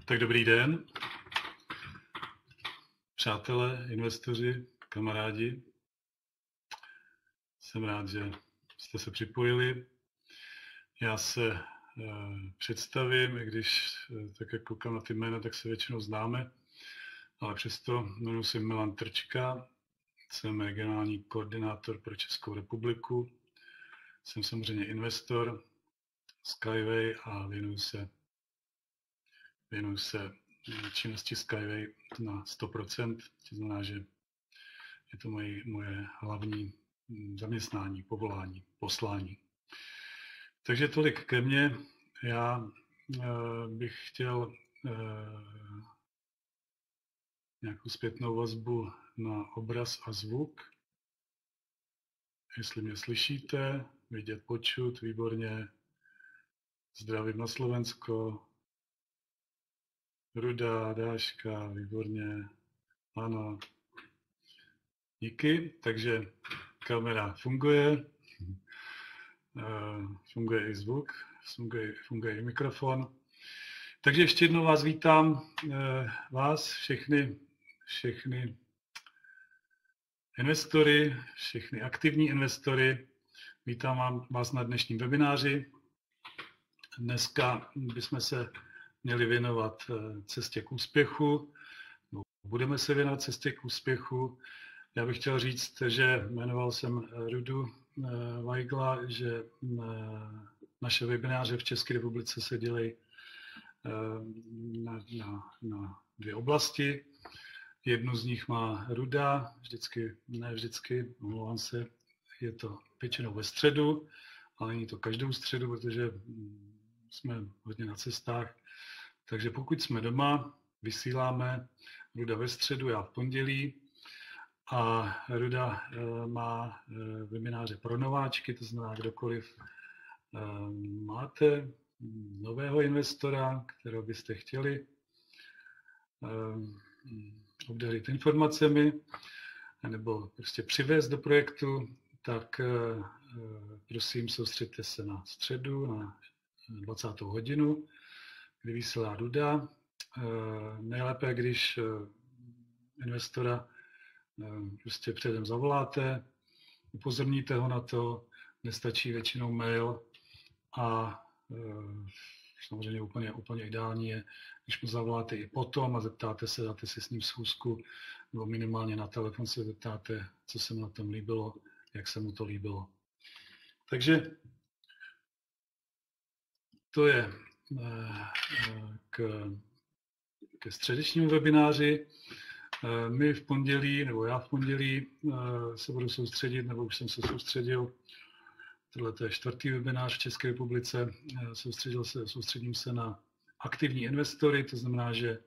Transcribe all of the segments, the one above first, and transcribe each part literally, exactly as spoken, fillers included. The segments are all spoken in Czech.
Tak dobrý den, přátelé, investoři, kamarádi. Jsem rád, že jste se připojili. Já se e, představím, i když e, tak jak koukám na ty jména, tak se většinou známe, ale přesto jmenuji se Milan Trčka, jsem regionální koordinátor pro Českou republiku, jsem samozřejmě investor Skyway a věnuji se, věnuji se činnosti Skyway na sto procent, to znamená, že je to moje, moje hlavní zaměstnání, povolání, poslání. Takže tolik ke mně. Já e, bych chtěl e, nějakou zpětnou vazbu na obraz a zvuk. Jestli mě slyšíte, vidět, počut, výborně. Zdravím na Slovensko. Ruda, Dáška, výborně. Ano. Díky. Takže kamera funguje. Funguje i zvuk, funguje, funguje i mikrofon. Takže ještě jednou vás vítám, vás, všechny, všechny investory, všechny aktivní investory. Vítám vás na dnešním webináři. Dneska bychom se měli věnovat cestě k úspěchu. Budeme se věnovat cestě k úspěchu. Já bych chtěl říct, že jmenoval jsem Rudu Weigla, že naše webináře v České republice se dělají na, na, na dvě oblasti. Jednu z nich má Ruda, vždycky, ne vždycky, omlouvám se, je to většinou ve středu, ale není to každou středu, protože jsme hodně na cestách. Takže pokud jsme doma, vysíláme Ruda ve středu, já v pondělí. A Ruda má webináře pro nováčky, to znamená, kdokoliv máte nového investora, kterého byste chtěli obdařit informacemi nebo prostě přivést do projektu, tak prosím soustřeďte se na středu, na dvacátou hodinu, kdy vysílá Ruda. Nejlépe, když investora prostě předem zavoláte, upozorníte ho na to, nestačí většinou mail a samozřejmě úplně, úplně ideální je, když mu zavoláte i potom a zeptáte se, dáte si s ním schůzku, nebo minimálně na telefon se zeptáte, co se mu na tom líbilo, jak se mu to líbilo. Takže to je k, ke středečnímu webináři. My v pondělí, nebo já v pondělí se budu soustředit, nebo už jsem se soustředil, tohle je čtvrtý webinář v České republice, soustředil se, soustředím se na aktivní investory, to znamená, že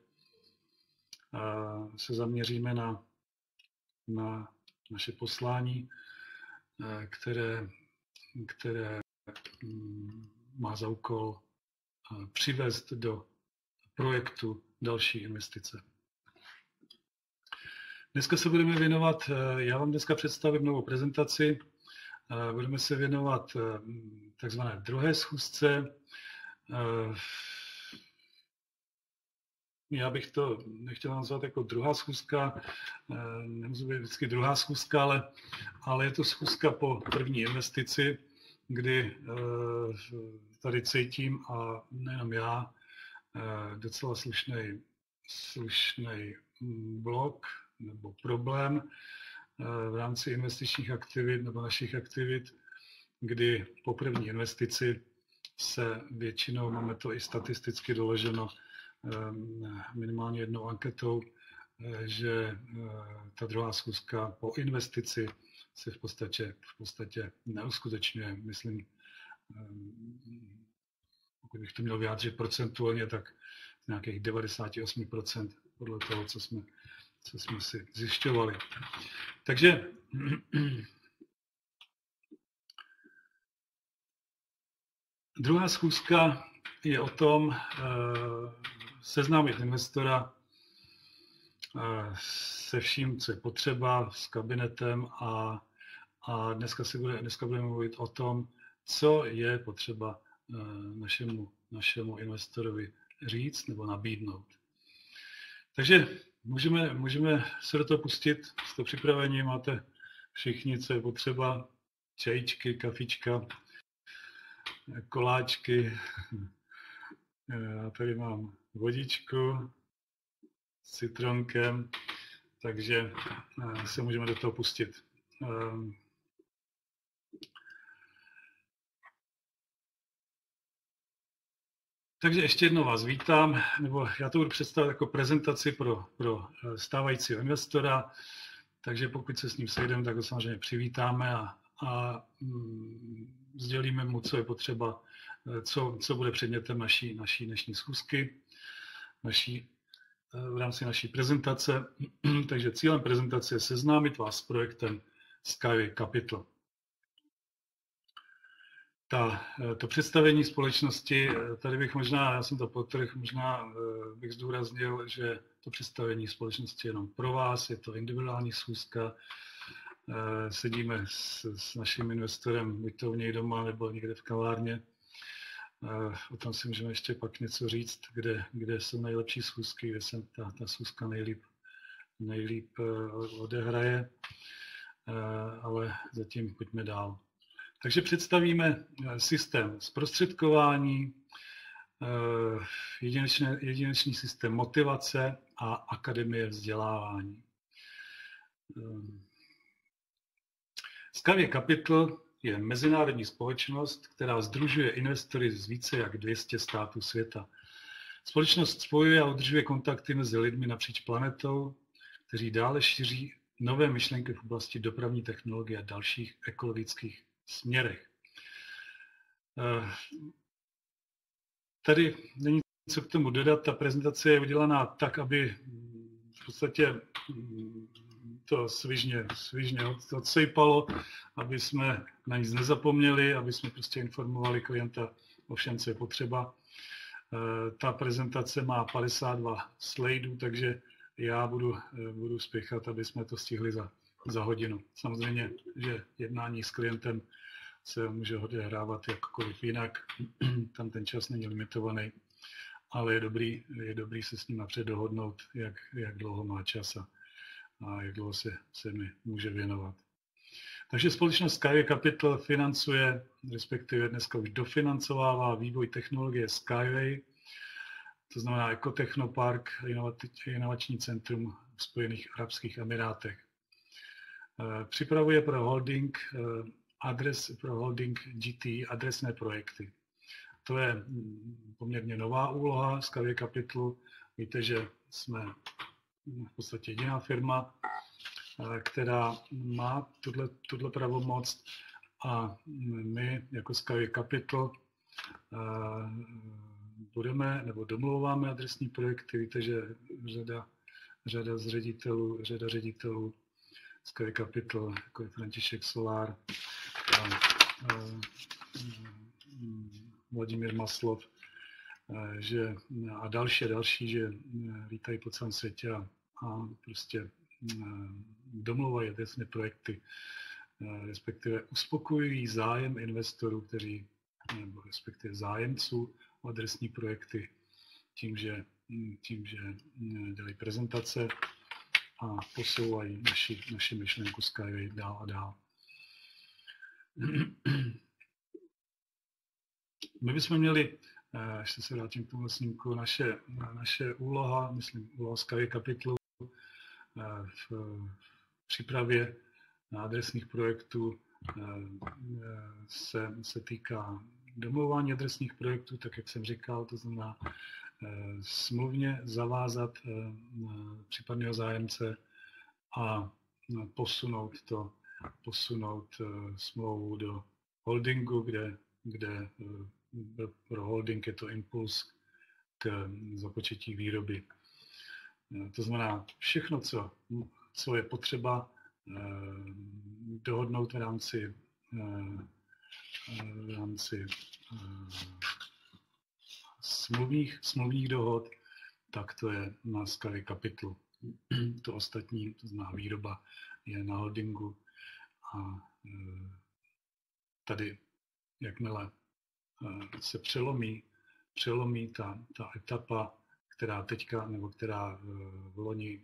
se zaměříme na, na naše poslání, které, které má za úkol přivést do projektu další investice. Dneska se budeme věnovat, já vám dneska představím novou prezentaci, budeme se věnovat takzvané druhé schůzce. Já bych to nechtěl nazvat jako druhá schůzka, nemusí být vždycky druhá schůzka, ale, ale je to schůzka po první investici, kdy tady cítím, a nejenom já, docela slušnej, slušnej blok, nebo problém v rámci investičních aktivit nebo našich aktivit, kdy po první investici se většinou, máme to i statisticky doloženo minimálně jednou anketou, že ta druhá schůzka po investici se v podstatě, v podstatě neuskutečňuje. Myslím, pokud bych to měl vyjádřit procentuálně, tak nějakých devadesát osm procent podle toho, co jsme co jsme si zjišťovali. Takže druhá schůzka je o tom seznámit investora se vším, co je potřeba, s kabinetem a, a dneska, si bude, dneska budeme mluvit o tom, co je potřeba našemu, našemu investorovi říct nebo nabídnout. Takže můžeme, můžeme se do toho pustit, jste připraveni, máte všichni, co je potřeba, čajíčky, kafička, koláčky. Já tady mám vodičku s citronkem, takže se můžeme do toho pustit. Takže ještě jednou vás vítám, nebo já to budu představit jako prezentaci pro, pro stávajícího investora, takže pokud se s ním sejdeme, tak ho samozřejmě přivítáme a, a mm, sdělíme mu, co je potřeba, co, co bude předmětem naší, naší dnešní schůzky, naší, v rámci naší prezentace. Takže cílem prezentace je seznámit vás s projektem Skyway Capital. Ta, to představení společnosti, tady bych možná, já jsem to podtrhl, možná bych zdůraznil, že to představení společnosti je jenom pro vás, je to individuální schůzka, sedíme s, s naším investorem, buď to u něj doma, nebo někde v kavárně. O tom si můžeme ještě pak něco říct, kde, kde jsou nejlepší schůzky, kde se ta, ta schůzka nejlíp, nejlíp odehraje, ale zatím pojďme dál. Takže představíme systém zprostředkování, jedinečný, jedinečný systém motivace a akademie vzdělávání. Skyway Capital je mezinárodní společnost, která sdružuje investory z více jak dvě stě států světa. Společnost spojuje a udržuje kontakty mezi lidmi napříč planetou, kteří dále šíří nové myšlenky v oblasti dopravní technologie a dalších ekologických směrech. Tady není co k tomu dodat, ta prezentace je udělaná tak, aby v podstatě to svižně, svižně odsejpalo, aby jsme na nic nezapomněli, aby jsme prostě informovali klienta o všem, co je potřeba. Ta prezentace má padesát dva slajdů, takže já budu, budu spěchat, aby jsme to stihli za, za hodinu. Samozřejmě, že jednání s klientem se může odehrávat jakkoliv jinak, tam ten čas není limitovaný, ale je dobrý, je dobrý se s ním napřed dohodnout, jak, jak dlouho má čas a, a jak dlouho se, se mi může věnovat. Takže společnost Skyway Capital financuje, respektive dneska už dofinancovává vývoj technologie Skyway, to znamená Ekotechnopark, inovační centrum v Spojených arabských emirátech. Připravuje pro holding adres pro holding G T adresné projekty. To je poměrně nová úloha Skyway Capitalu. Víte, že jsme v podstatě jediná firma, která má tuhle, tuhle pravomoc a my jako Skyway Capital budeme nebo domlouváme adresní projekty. Víte, že řada, řada z ředitelů, řada ředitelů Skyway Capital, jako je František Solár, a, a, Vladimír Maslov, a, že, a další a další, že lítají po celém světě a, a prostě domlouvají adresné projekty, a, respektive uspokojují zájem investorů, kteří, nebo respektive zájemců o adresní projekty tím, že, tím, že dělají prezentace a posouvají naši, naši myšlenku Skyway dál a dál. My bychom měli, ještě se vrátím k tomu snímku, naše, naše úloha, myslím úloha Skyway Capitalu v přípravě adresních projektů se, se týká domlouvání adresních projektů, tak jak jsem říkal, to znamená smluvně zavázat případného zájemce a posunout to, posunout smlouvu do holdingu, kde, kde pro holding je to impuls k započetí výroby. To znamená všechno, co, co je potřeba dohodnout v rámci, v rámci smluvních, smluvních dohod, tak to je na Skyway Capital. To ostatní, to znamená výroba, je na holdingu a tady, jakmile se přelomí přelomí ta, ta etapa, která teďka, nebo která v loni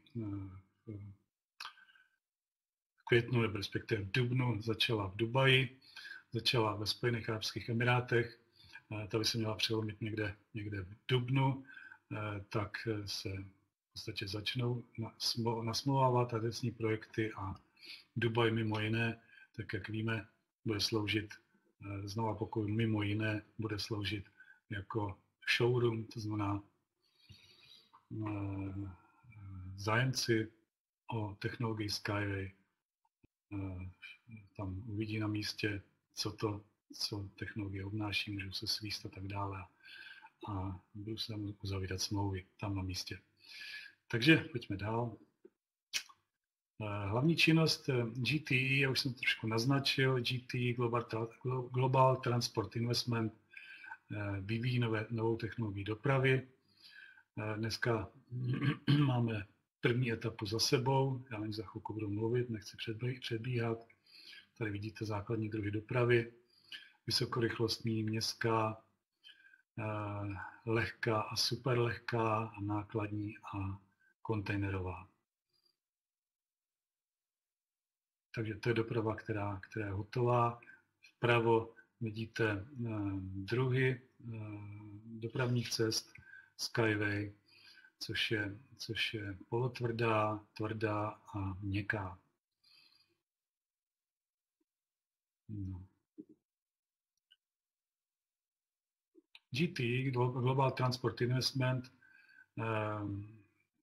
v květnu, nebo respektive v dubnu začala v Dubaji, začala ve Spojených arabských emirátech, ta by se měla přelomit někde, někde v dubnu, tak se v podstatě začnou nasmlouvávat adresní projekty a Dubaj mimo jiné, tak jak víme, bude sloužit, znova pokud mimo jiné, bude sloužit jako showroom, to znamená zájemci o technologii Skyway tam uvidí na místě, co to, co technologie obnáší, můžou se svíst a tak dále a budou se tam uzavírat smlouvy tam na místě. Takže pojďme dál. Hlavní činnost G T E, já už jsem to trošku naznačil, G T E Global, Global Transport Investment vyvíjí nové, novou technologii dopravy. Dneska máme první etapu za sebou, já nevím, za chvilku budu mluvit, nechci předbíhat. Tady vidíte základní druhy dopravy, vysokorychlostní, městská, lehká a superlehká, a nákladní a kontejnerová. Takže to je doprava, která, která je hotová. Vpravo vidíte druhy dopravních cest Skyway, což je, což je polotvrdá, tvrdá a měkká. No. G T E, Global Transport Investment, um,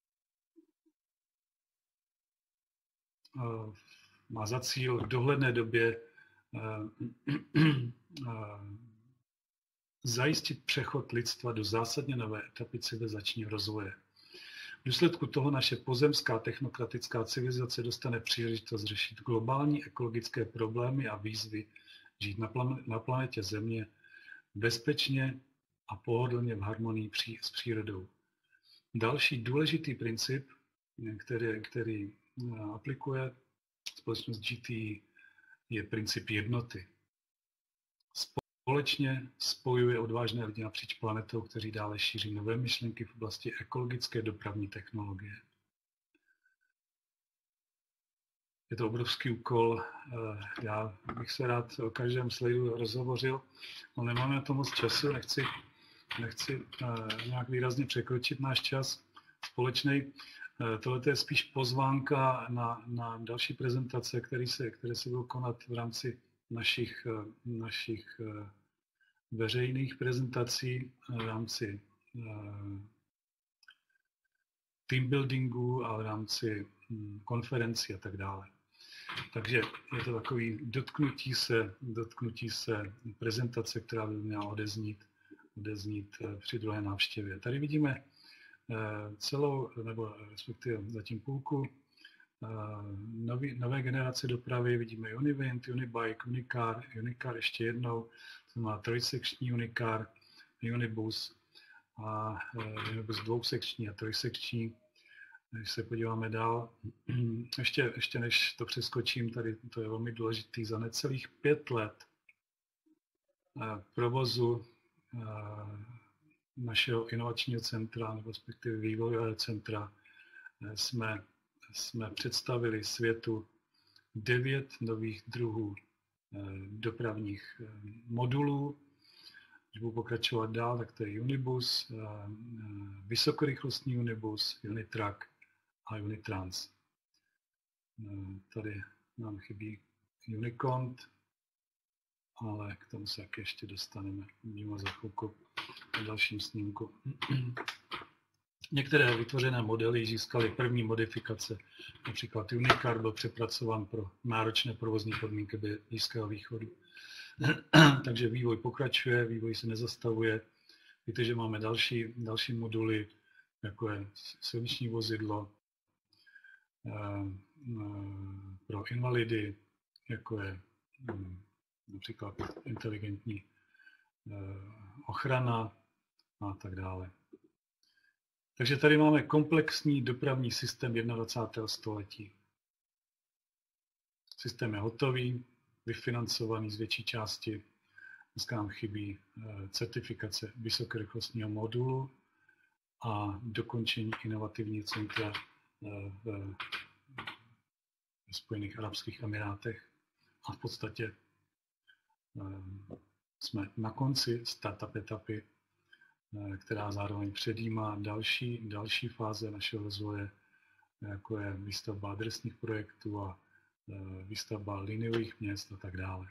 uh, má za cíl v dohledné době uh, uh, zajistit přechod lidstva do zásadně nové etapy civilizačního rozvoje. V důsledku toho naše pozemská technokratická civilizace dostane příležitost řešit globální ekologické problémy a výzvy, žít na, plan- na planetě Země bezpečně a pohodlně v harmonii pří- s přírodou. Další důležitý princip, který, který aplikuje společnost G T E, je princip jednoty. Společně spojuje odvážné lidi napříč planetou, kteří dále šíří nové myšlenky v oblasti ekologické dopravní technologie. Je to obrovský úkol. Já bych se rád o každém slajdu rozhovořil, ale nemáme na to moc času, nechci, nechci nějak výrazně překročit náš čas společný. Tohle je spíš pozvánka na, na další prezentace, které se, které se budou konat v rámci našich, našich veřejných prezentací, v rámci team buildingu a v rámci konferencí a tak dále. Takže je to takový dotknutí se, dotknutí se prezentace, která by měla odeznít, odeznít při druhé návštěvě. Tady vidíme celou, nebo respektive zatím půlku nový, nové generace dopravy. Vidíme Univint, Unibike, Unicar, Unicar ještě jednou, to má trojsekční Unicar, Unibus a Unibus dvousekční a trojsekční. Když se podíváme dál, ještě, ještě než to přeskočím, tady to je velmi důležitý, za necelých pět let provozu našeho inovačního centra, nebo respektive vývojového centra, jsme, jsme představili světu devět nových druhů dopravních modulů. Když budu pokračovat dál, tak to je Unibus, vysokorychlostní Unibus, Unitrack a Unitrans. Tady nám chybí Unicont, ale k tomu se jak ještě dostaneme. Uvidíme za chvilku na dalším snímku. Některé vytvořené modely získaly první modifikace. Například Unicar byl přepracován pro náročné provozní podmínky Blízkého východu. Takže vývoj pokračuje, vývoj se nezastavuje. Víte, že máme další, další moduly, jako je silniční vozidlo pro invalidy, jako je například inteligentní ochrana a tak dále. Takže tady máme komplexní dopravní systém dvacátého prvního století. Systém je hotový, vyfinancovaný z větší části Dneska nám chybí certifikace vysokorychlostního modulu a dokončení inovativního centra v Spojených arabských emirátech. A v podstatě jsme na konci startup etapy, která zároveň předjímá další, další fáze našeho rozvoje, jako je výstavba adresních projektů a výstavba liniových měst a tak dále.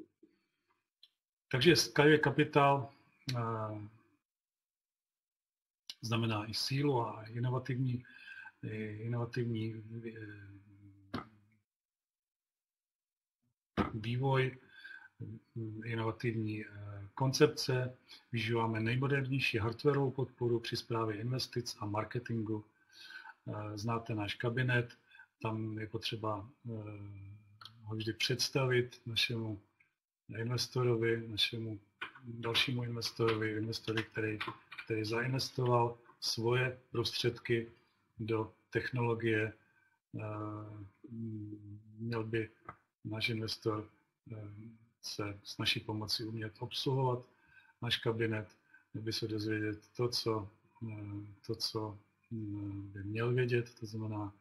Takže Skyway Capital znamená i sílu a inovativní, inovativní vývoj, inovativní koncepce, využíváme nejmodernější hardwarovou podporu při správě investic a marketingu. Znáte náš kabinet, tam je potřeba ho vždy představit našemu investorovi, našemu dalšímu investorovi, investorovi, který, který zainvestoval svoje prostředky do technologie. Měl by náš investor se s naší pomocí umět obsluhovat náš kabinet, měl by se dozvědět to, co, to, co by měl vědět, to znamená,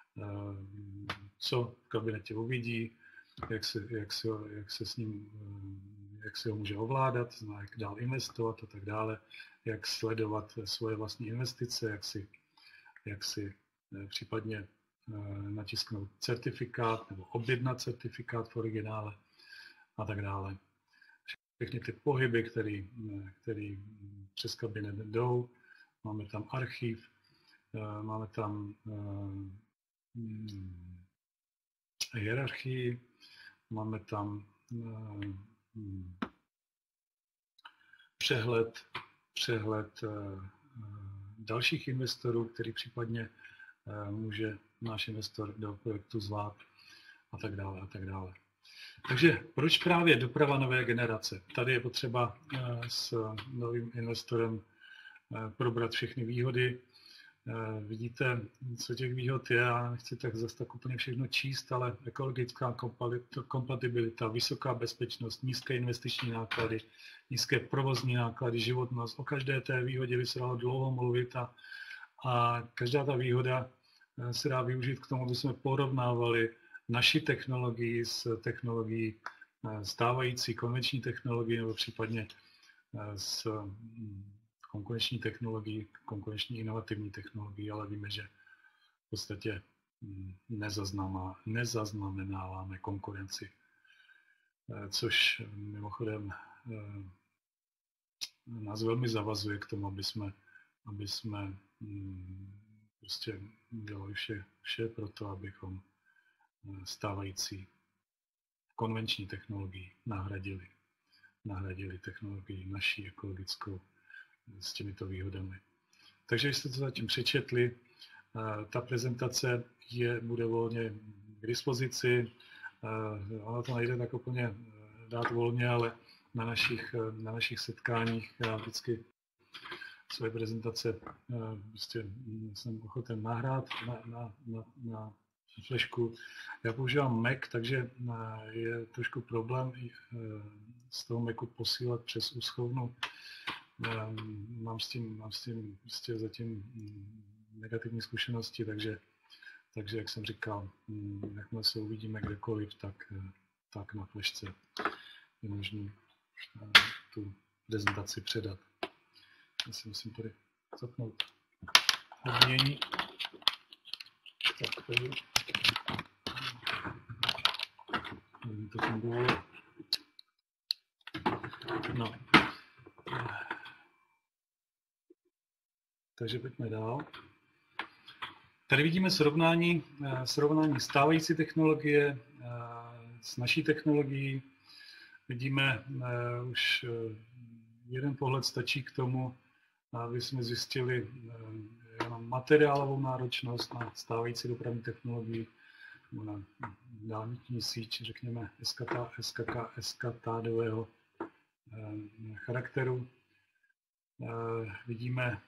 co v kabinetě uvidí, jak se, jak se, jak se s ním, jak se ho může ovládat, zná, jak dál investovat a tak dále, jak sledovat svoje vlastní investice, jak si, jak si případně natisknout certifikát nebo objednat certifikát v originále a tak dále. Všechny ty pohyby, které který přes kabinet jdou, máme tam archiv, máme tam hierarchii, máme tam přehled, přehled dalších investorů, který případně může náš investor do projektu zvát a tak dále a tak dále. Takže proč právě doprava nové generace? Tady je potřeba s novým investorem probrat všechny výhody. Vidíte, co těch výhod je, já nechci tak zase tak úplně všechno číst, ale ekologická kompatibilita, vysoká bezpečnost, nízké investiční náklady, nízké provozní náklady, životnost. O každé té výhodě by se dalo dlouho mluvit a, a každá ta výhoda se dá využít k tomu, aby jsme porovnávali naši technologii s technologií stávající, konvenční technologii nebo případně s konkurenční technologií, konkurenční inovativní technologií, ale víme, že v podstatě nezaznamenáváme konkurenci, což mimochodem nás velmi zavazuje k tomu, aby jsme, aby jsme prostě dělali vše, vše pro to, abychom stávající konvenční technologii nahradili, nahradili technologii naší ekologickou s těmito výhodami. Takže jste to zatím přečetli, ta prezentace je, bude volně k dispozici, ono to nejde tak úplně dát volně, ale na našich, na našich setkáních já vždycky své prezentace prostě jsem ochoten nahrát na, na, na, na flešku. Já používám Mac, takže je trošku problém z toho Macu posílat přes úschovnu. Mám s tím, mám s tím prostě zatím negativní zkušenosti, takže, takže jak jsem říkal, jakmile se uvidíme kdekoliv, tak, tak na flešce je možné tu prezentaci předat. Já si musím tady zapnout odmění. Tak, tady. Nevím, to fungovalo. No. Takže pojďme dál. Tady vidíme srovnání, srovnání stávající technologie s naší technologií. Vidíme, už jeden pohled stačí k tomu, aby jsme zjistili jenom materiálovou náročnost na stávající dopravní technologii, na dálniční síť, řekněme, eskatádového charakteru. Vidíme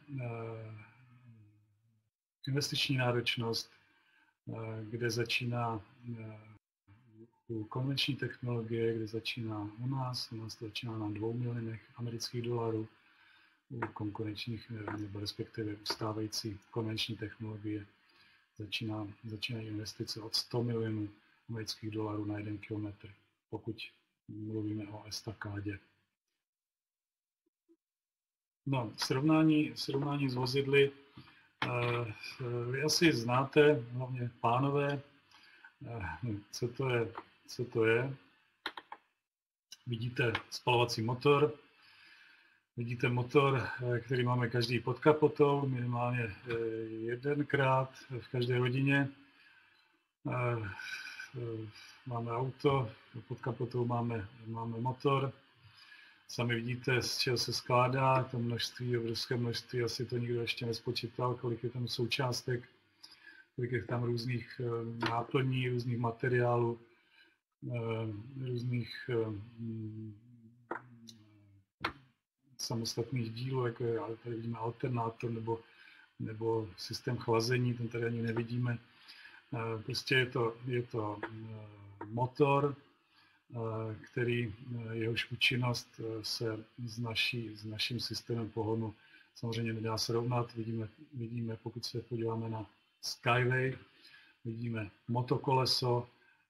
investiční náročnost, kde začíná u konvenční technologie, kde začíná u nás, u nás to začíná na dvou milionech amerických dolarů, u konkurenčních, nebo respektive stávající konvenční technologie začíná, začínají investice od sto milionů amerických dolarů na jeden kilometr, pokud mluvíme o estakádě. No, srovnání, srovnání s vozidly, vy asi znáte, hlavně pánové, co to je, co to je. Vidíte spalovací motor, vidíte motor, který máme každý pod kapotou, minimálně jedenkrát v každé rodině. Máme auto, pod kapotou máme, máme motor. Sami vidíte, z čeho se skládá, to množství, obrovské množství, asi to nikdo ještě nespočítal, kolik je tam součástek, kolik je tam různých náplní, různých materiálů, různých samostatných dílů, jako je, tady vidíme alternátor nebo, nebo systém chlazení, ten tady ani nevidíme. Prostě je to, je to motor, který jehož účinnost se s, naší, s naším systémem pohonu samozřejmě nedá srovnat. Vidíme, vidíme, pokud se podíváme na Skyway, vidíme motokoleso,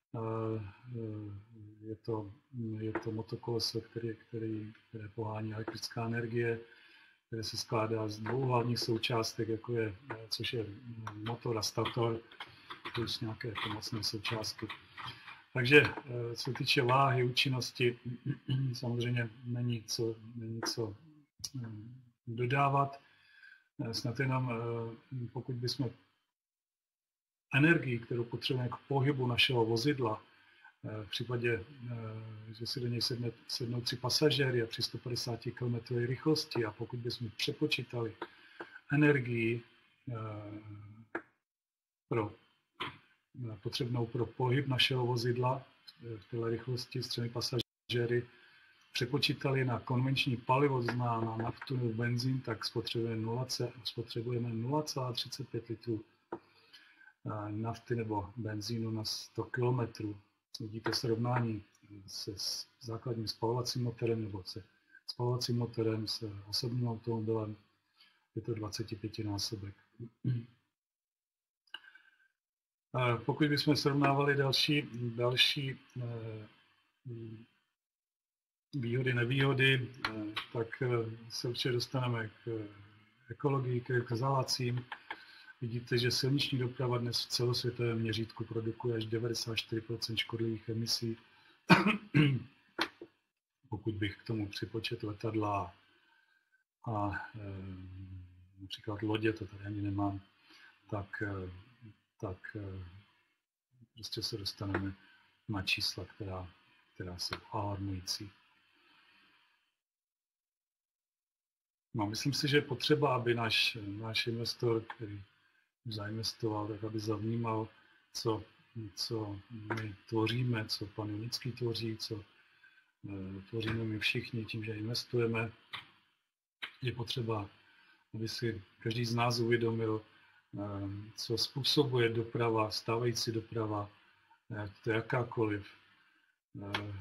je to, je to motokoleso, který, který, které pohání elektrická energie, které se skládá z dvou hlavních součástek, jako je, což je motor a stator, plus nějaké pomocné součástky. Takže co týče váhy, účinnosti, samozřejmě není co, není co dodávat. Snad jenom, pokud bychom energii, kterou potřebujeme k pohybu našeho vozidla, v případě, že si do něj sedne, sednou tři pasažéry a při sto padesáti kilometrové rychlosti, a pokud bychom přepočítali energii pro, potřebnou pro pohyb našeho vozidla v této rychlosti s třemi pasažéry, přepočítali na konvenční palivo, na, na naftu nebo benzín, tak spotřebujeme nula celá třicet pět litrů nafty nebo benzínu na sto kilometrů. Vidíte srovnání se základním spalovacím motorem nebo se spalovacím motorem, s osobním automobilem, je to dvacetipětinásobek. Pokud bychom srovnávali další, další výhody, nevýhody, tak se určitě dostaneme k ekologii, k exhalacím. Vidíte, že silniční doprava dnes v celosvětovém měřítku produkuje až devadesát čtyři procent škodlivých emisí. Pokud bych k tomu připočetl letadla a e, například lodě, to tady ani nemám, tak, e, tak e, prostě se dostaneme na čísla, která, která jsou alarmující. No, myslím si, že je potřeba, aby náš, náš investor, který zainvestoval, tak aby zavnímal, co, co my tvoříme, co pan Junický tvoří, co e, tvoříme my všichni tím, že investujeme. Je potřeba, aby si každý z nás uvědomil, e, co způsobuje doprava, stávající doprava, e, to je jakákoliv. E,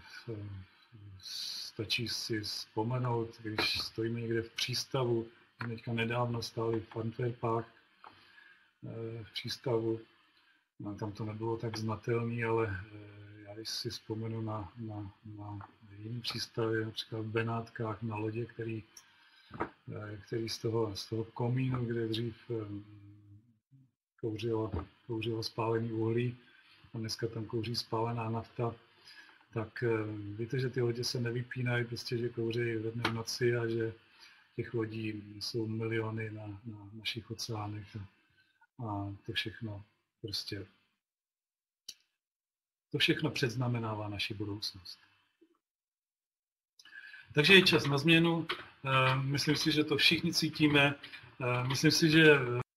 stačí si vzpomenout, když stojíme někde v přístavu, teďka nedávno stáli v Antwerpách, v přístavu. No, tam to nebylo tak znatelné, ale já když si vzpomenu na, na, na jiný přístavy, například v Benátkách na lodě, který, který z, toho, z toho komínu, kde dřív kouřilo, kouřilo spálený uhlí a dneska tam kouří spálená nafta, tak víte, že ty lodě se nevypínají, prostě, že kouří ve dne v noci a že těch lodí jsou miliony na, na našich oceánech. A to všechno prostě, to všechno předznamenává naši budoucnost. Takže je čas na změnu. Myslím si, že to všichni cítíme. Myslím si, že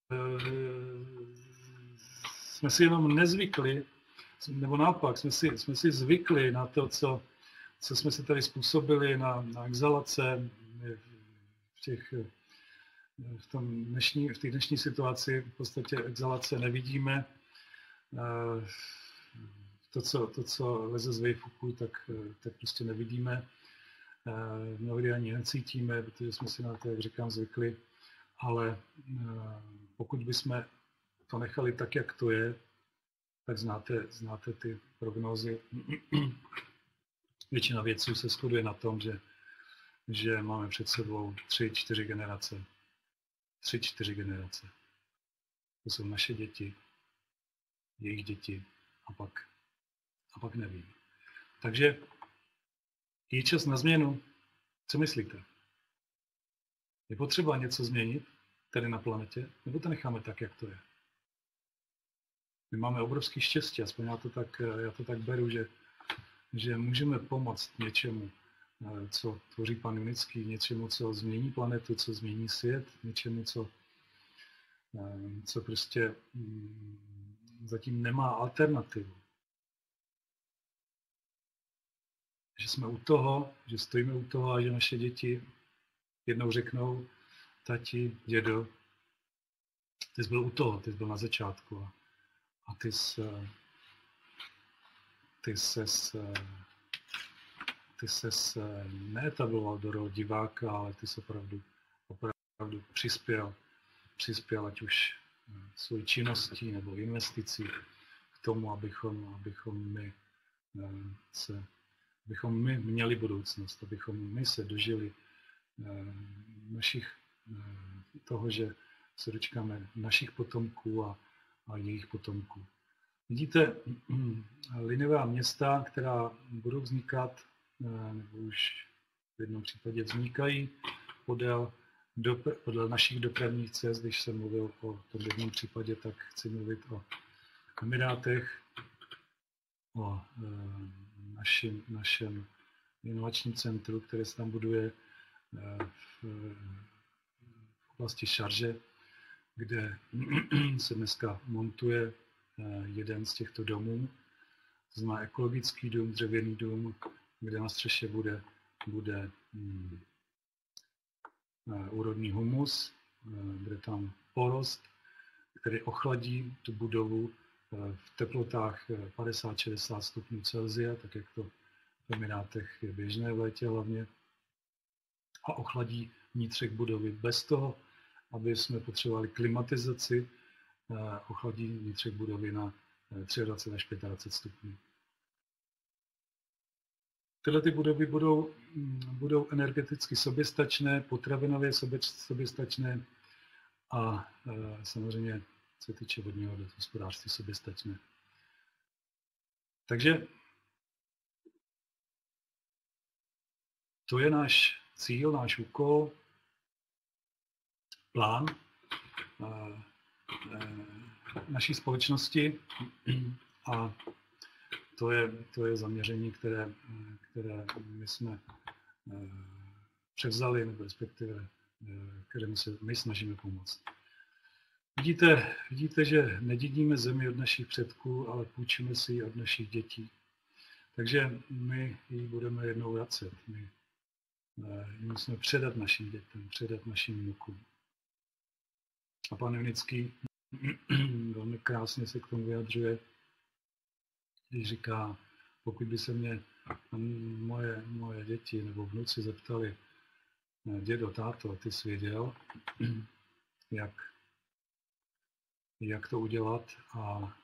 jsme si jenom nezvykli, nebo naopak, jsme si, jsme si zvykli na to, co, co jsme si tady způsobili, na, na exhalace v těch V, tom dnešní, v té dnešní situaci v podstatě exhalace nevidíme. V to, co, to, co leze z vejfuku, tak, tak prostě nevidíme. Mnohdy ani necítíme, protože jsme si na to, jak říkám, zvykli. Ale pokud bychom to nechali tak, jak to je, tak znáte, znáte ty prognózy. Většina vědců se shoduje na tom, že, že máme před sebou tři, čtyři generace. Tři, čtyři generace. To jsou naše děti, jejich děti a pak, a pak nevím. Takže je čas na změnu. Co myslíte? Je potřeba něco změnit tady na planetě, nebo to necháme tak, jak to je? My máme obrovský štěstí, aspoň já to tak, já to tak beru, že, že můžeme pomoct něčemu, co tvoří pan Unický, něčemu, co změní planetu, co změní svět, něčemu, co, co prostě zatím nemá alternativu. Že jsme u toho, že stojíme u toho a že naše děti jednou řeknou, tati, dědo, ty jsi byl u toho, ty jsi byl na začátku a, a ty jsi, ty ses, ty ses neetabloval do role diváka, ale ty jsi opravdu, opravdu přispěl, přispěl ať už svojí činností nebo investicí k tomu, abychom, abychom my se, abychom my měli budoucnost, abychom my se dožili našich, toho, že se dočkáme našich potomků a, a jejich potomků. Vidíte, liniová města, která budou vznikat, nebo už v jednom případě vznikají podél, dopr- podél našich dopravních cest. Když jsem mluvil o tom jednom případě, tak chci mluvit o Emirátech, o e, našim, našem inovačním centru, které se tam buduje e, v, v oblasti Šarže, kde se dneska montuje jeden z těchto domů. To znamená ekologický dům, dřevěný dům, kde na střeše bude, bude um, úrodný humus, bude tam porost, který ochladí tu budovu v teplotách padesát šedesát stupňů Celsia, tak jak to v Emirátech je běžné v létě hlavně, a ochladí vnitřek budovy bez toho, aby jsme potřebovali klimatizaci, ochladí vnitřek budovy na dvacet tři až dvacet pět stupňů. Tyhle ty budovy budou, budou energeticky soběstačné, potravinově soběstačné a samozřejmě, co se týče vodního hospodářství, soběstačné. Takže to je náš cíl, náš úkol, plán naší společnosti a to je, to je zaměření, které, které my jsme převzali, nebo respektive kterému se my snažíme pomoct. Vidíte, vidíte, že nedědíme zemi od našich předků, ale půjčíme si ji od našich dětí. Takže my ji budeme jednou vracet. My ji musíme předat našim dětem, předat našim vnukům. A pan Unický velmi krásně se k tomu vyjadřuje, když říká, pokud by se mě moje, moje děti nebo vnuci zeptali, dědo, táto, ty jsi věděl, jak, jak to udělat a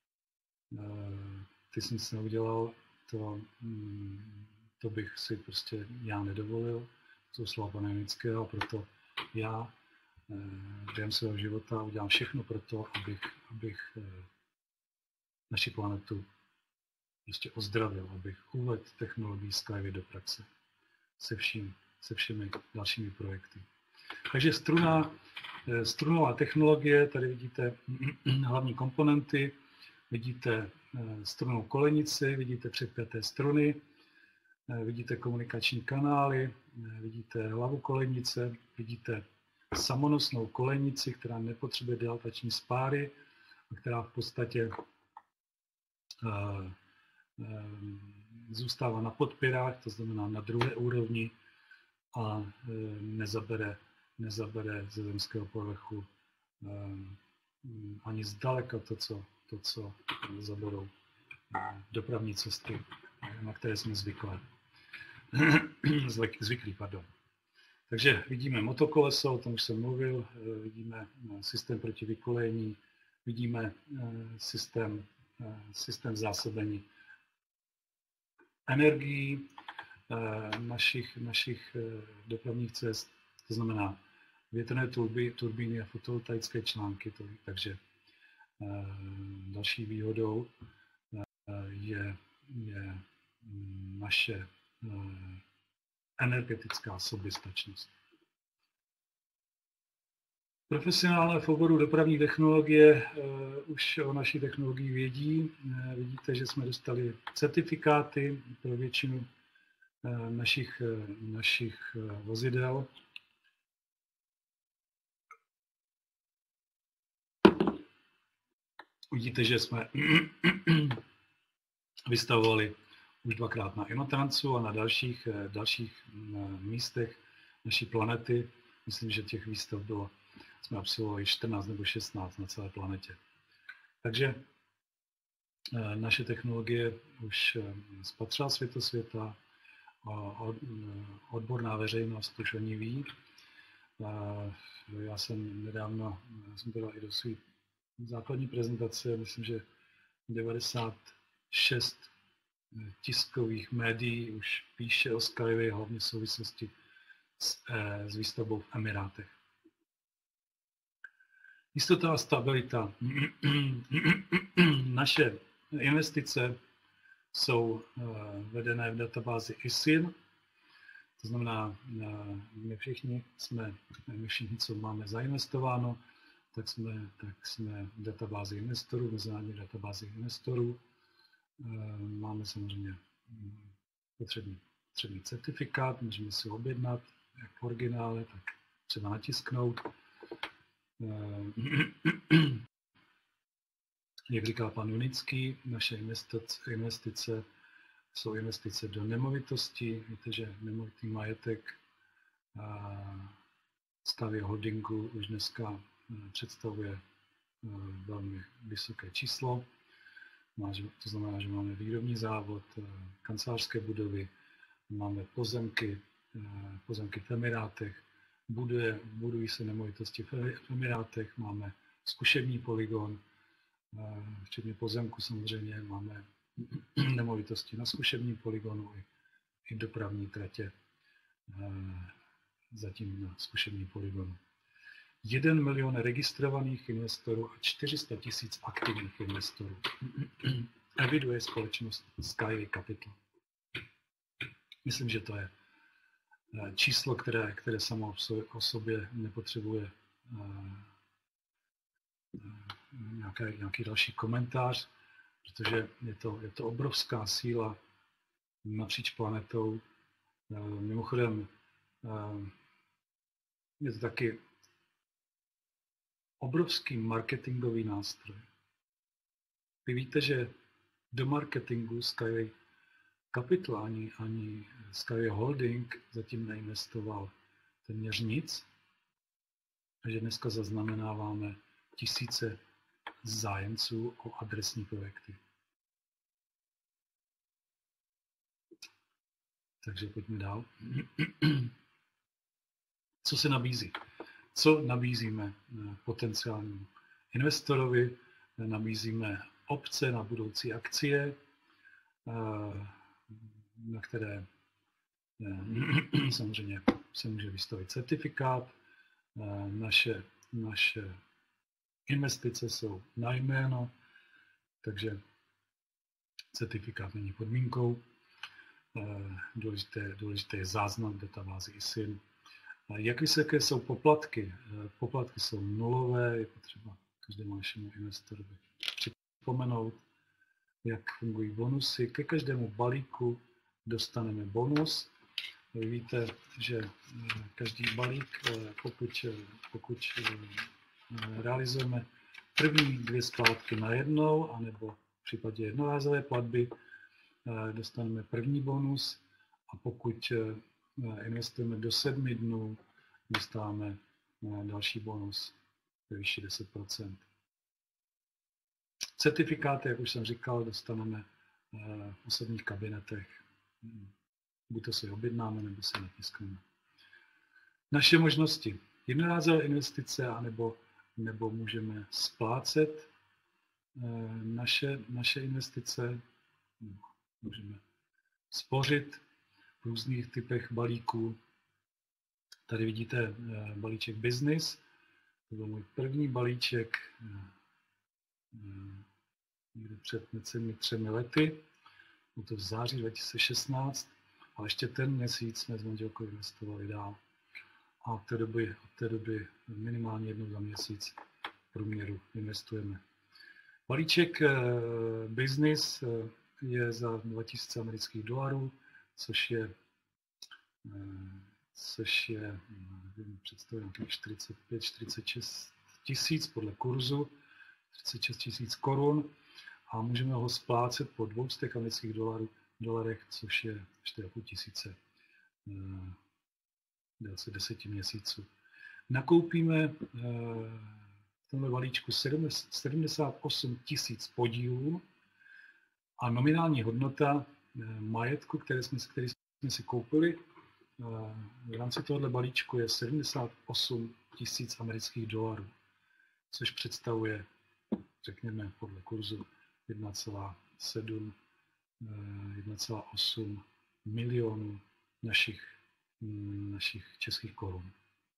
ty jsi nic neudělal, to, to bych si prostě já nedovolil, to jsou slova pana Unického, a proto já během svého života udělám všechno pro to, abych, abych naši planetu ještě ozdravil, abych uvedl technologii Skyway do praxe se, vším, se všemi dalšími projekty. Takže struná, strunová technologie, tady vidíte hlavní komponenty, vidíte strunou kolenici, vidíte předpjaté struny, vidíte komunikační kanály, vidíte hlavu kolenice, vidíte samonosnou kolenici, která nepotřebuje dilatační spáry, a která v podstatě uh, uh, zůstává na podpěrách, to znamená na druhé úrovni a uh, nezabere, nezabere ze zemského povrchu uh, ani zdaleka to, co, to, co zaberou dopravní cesty, na které jsme zvyklí. Zvyklí, pardon. Takže vidíme motokoleso, o tom už jsem mluvil, vidíme systém proti vykolejení, vidíme systém, systém zásobení energií našich, našich dopravních cest, to znamená větrné turby, turbíny a fotovoltaické články. Takže další výhodou je, je naše energetická soběstačnost. Profesionálové v oboru dopravní technologie už o naší technologii vědí. Vidíte, že jsme dostali certifikáty pro většinu našich, našich vozidel. Vidíte, že jsme vystavovali už dvakrát na Inotransu a na dalších, dalších místech naší planety. Myslím, že těch výstav bylo, jsme absolvovali čtrnáct nebo šestnáct na celé planetě. Takže naše technologie už spatřila světosvěta, odborná veřejnost už o ní ví. Já jsem nedávno, já jsem teda i do své základní prezentace, myslím, že devadesát šest tiskových médií už píše o Skyway, hlavně v souvislosti s, s výstavbou v Emirátech. Jistota a stabilita. Naše investice jsou vedené v databázi I S I N, to znamená, my všichni jsme, my všichni, co máme zainvestováno, tak jsme, tak jsme v databázi investorů, mezinárodní databázi investorů. Máme samozřejmě potřebný, potřebný certifikát, můžeme si ho objednat, jak v originále, tak třeba natisknout. Jak říkal pan Junický, naše investice, investice jsou investice do nemovitostí. Víte, že nemovitý majetek Skyway Holdingu už dneska představuje velmi vysoké číslo. To znamená, že máme výrobní závod, kancelářské budovy, máme pozemky, pozemky v Emirátech, buduje, budují se nemovitosti v Emirátech, máme zkušební polygon, včetně pozemku samozřejmě, máme nemovitosti na zkušebním polygonu i, i dopravní tratě zatím na zkušebním polygonu. Jeden milion registrovaných investorů a čtyři sta tisíc aktivních investorů eviduje společnost Skyway Capital. Myslím, že to je číslo, které, které samo o sobě nepotřebuje nějaký, nějaký další komentář, protože je to, je to obrovská síla napříč planetou. Mimochodem, je to taky obrovský marketingový nástroj. Vy víte, že do marketingu Skyway Capital ani, ani Skyway Holding zatím neinvestoval téměř nic, a že dneska zaznamenáváme tisíce zájemců o adresní projekty. Takže pojďme dál. Co se nabízí? Co nabízíme potenciálnímu investorovi? Nabízíme opce na budoucí akcie, na které samozřejmě se může vystavit certifikát. Naše, naše investice jsou na jméno, takže certifikát není podmínkou. Důležité, důležité je záznam v databázi I S I N. Jak vysoké jsou poplatky? Poplatky jsou nulové, je potřeba každému našemu investorovi připomenout, jak fungují bonusy. Ke každému balíku dostaneme bonus. Vy víte, že každý balík, pokud, pokud realizujeme první dvě splátky najednou, anebo v případě jednorázové platby, dostaneme první bonus, a pokud investujeme do sedmi dnů, dostáváme další bonus ve výši deset procent. Certifikáty, jak už jsem říkal, dostaneme v osobních kabinetech. Buď to si objednáme, nebo si natiskneme. Naše možnosti. Jednorázové investice, anebo, nebo můžeme splácet naše, naše investice, můžeme spořit v různých typech balíků. Tady vidíte balíček Business. To byl můj první balíček někdy před necelými třemi lety. Bylo to v září dva tisíce šestnáct, ale ještě ten měsíc jsme s manželkou investovali dál. A od té doby, od té doby minimálně jednou za měsíc v průměru investujeme. Balíček Business je za dva tisíce amerických dolarů, což je, což je představím čtyřicet pět čtyřicet šest tisíc podle kurzu, čtyřicet šest tisíc korun, a můžeme ho splácet po dvou stech amerických dolarů, dolarech, což je čtyři a půl tisíce délce deseti měsíců. Nakoupíme v tomhle balíčku sedmdesát osm tisíc podílů a nominální hodnota majetku, který jsme, který jsme si koupili v rámci tohoto balíčku, je sedmdesát osm tisíc amerických dolarů, což představuje, řekněme, podle kurzu jedna celá sedm, jedna celá osm milionů našich, našich českých korun.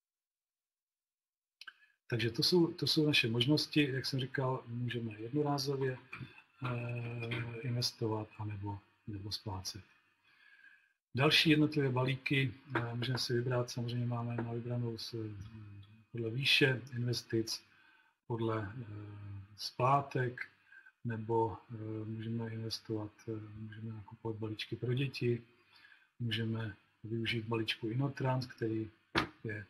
Takže to jsou, to jsou naše možnosti. Jak jsem říkal, můžeme jednorázově investovat anebo, nebo splácet. Další jednotlivé balíky můžeme si vybrat, samozřejmě máme na vybranou podle výše investic, podle splátek, nebo můžeme investovat, můžeme nakupovat balíčky pro děti, můžeme využít balíčku Inotrans, který je,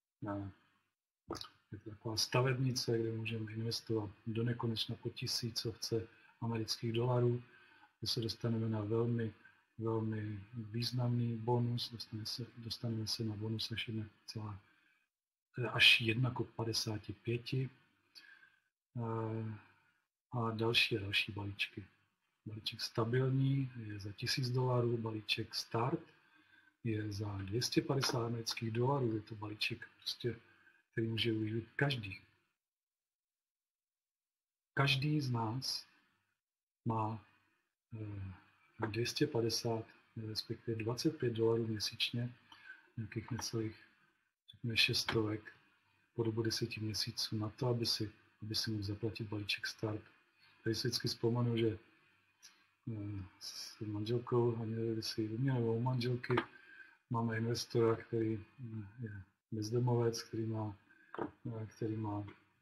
je to taková stavebnice, kde můžeme investovat do nekonečna po tisícovce amerických dolarů, kde se dostaneme na velmi, velmi významný bonus, dostaneme se, dostaneme se na bonus až jedna, až jedna k padesáti pěti. A další a další balíčky. Balíček stabilní je za tisíc dolarů, balíček start je za dvě stě padesát amerických dolarů. Je to balíček, prostě, který může využít každý. Každý z nás má dvě stě padesát, respektive dvacet pět dolarů měsíčně, nějakých necelých, řekněme, šestovek po dobu deseti měsíců na to, aby si, aby si mohl zaplatit balíček start. Tady si vždycky vzpomenu, že s manželkou, ani nevím, jestli u mě nebo u manželky, máme investora, který je bezdomovec, který má, který má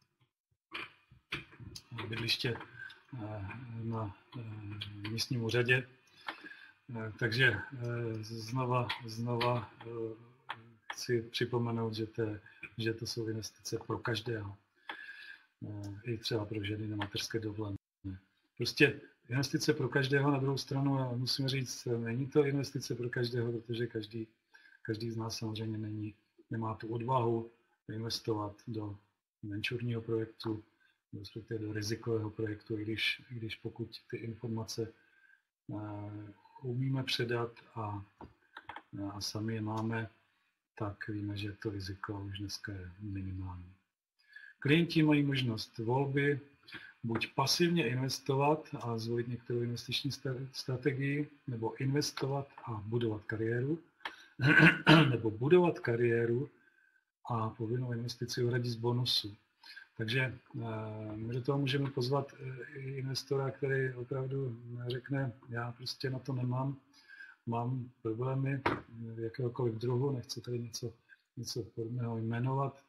bydliště na místním úřadě. Takže znova, znova chci připomenout, že to, že to jsou investice pro každého. I třeba pro ženy na mateřské dovolené. Prostě investice pro každého, na druhou stranu musím říct, není to investice pro každého, protože každý, každý z nás samozřejmě není, nemá tu odvahu investovat do venturního projektu, respektive do rizikového projektu, i když, i když pokud ty informace umíme předat a, a sami je máme, tak víme, že to riziko už dneska je minimální. Klienti mají možnost volby, buď pasivně investovat a zvolit některou investiční strategii, nebo investovat a budovat kariéru, nebo budovat kariéru a povinnou investici uhradit z bonusu. Takže my do toho můžeme pozvat investora, který opravdu řekne, já prostě na to nemám, mám problémy jakéhokoliv druhu, nechci tady něco, něco podobného jmenovat,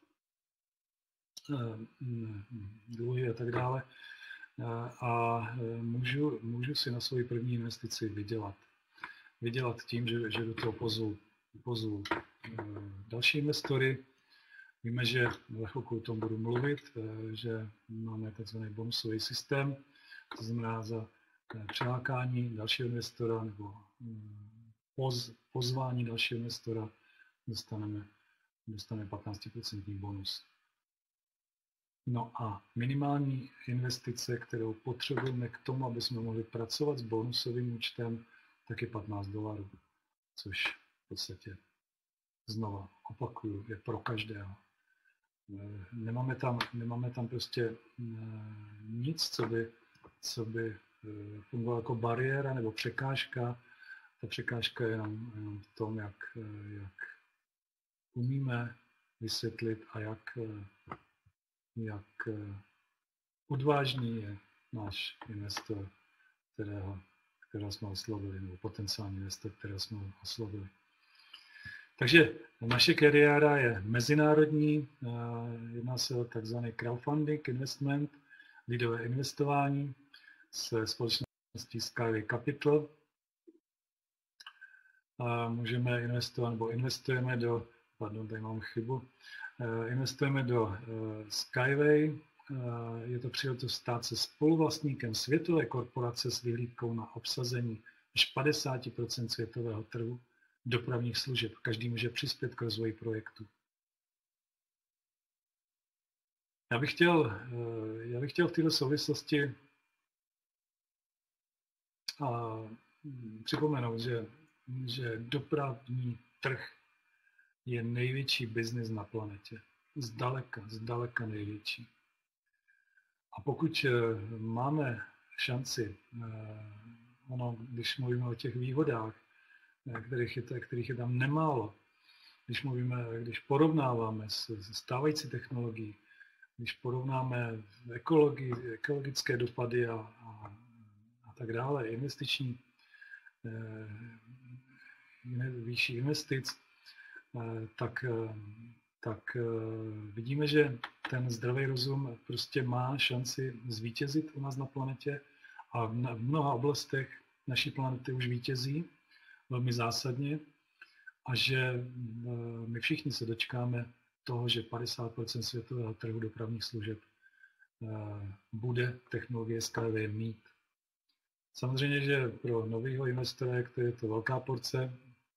dluhy a tak dále. A můžu, můžu si na svoji první investici vydělat. Vydělat tím, že, že do toho pozvu, pozvu další investory. Víme, že za chvilku o tom budu mluvit, že máme tzv. Bonusový systém, to znamená za přilákání dalšího investora nebo poz, pozvání dalšího investora dostaneme, dostaneme patnáct procent bonus. No a minimální investice, kterou potřebujeme k tomu, aby jsme mohli pracovat s bonusovým účtem, tak je patnáct dolarů, což v podstatě znova opakuju, je pro každého. Nemáme tam, nemáme tam prostě nic, co by, co by fungovalo jako bariéra nebo překážka. Ta překážka je jenom, jenom v tom, jak, jak umíme vysvětlit a jak, jak odvážný je náš investor, kterého, kterého jsme oslovili, nebo potenciální investor, kterého jsme oslovili. Takže naše kariéra je mezinárodní, jedná se o takzvaný crowdfunding investment, lidové investování se společností Skyway Capital. A můžeme investovat, nebo investujeme do, pardon, tady mám chybu, investujeme do Skyway. Je to příležitost stát se spoluvlastníkem světové korporace s vyhlídkou na obsazení až padesát procent světového trhu dopravních služeb. Každý může přispět k rozvoji projektu. Já bych chtěl, já bych chtěl v této souvislosti a připomenout, že, že dopravní trh je největší biznis na planetě. Zdaleka, zdaleka největší. A pokud máme šanci, ono, když mluvíme o těch výhodách, kterých je, kterých je tam nemálo, když mluvíme, když porovnáváme se stávající technologií, když porovnáme ekologii, ekologické dopady a, a, a tak dále, investiční eh, výši investic, eh, tak, eh, tak eh, vidíme, že ten zdravý rozum prostě má šanci zvítězit u nás na planetě a v, v mnoha oblastech naší planety už vítězí velmi zásadně a že my všichni se dočkáme toho, že padesát procent světového trhu dopravních služeb bude technologie Skyway mít. Samozřejmě, že pro nového investora je to velká porce,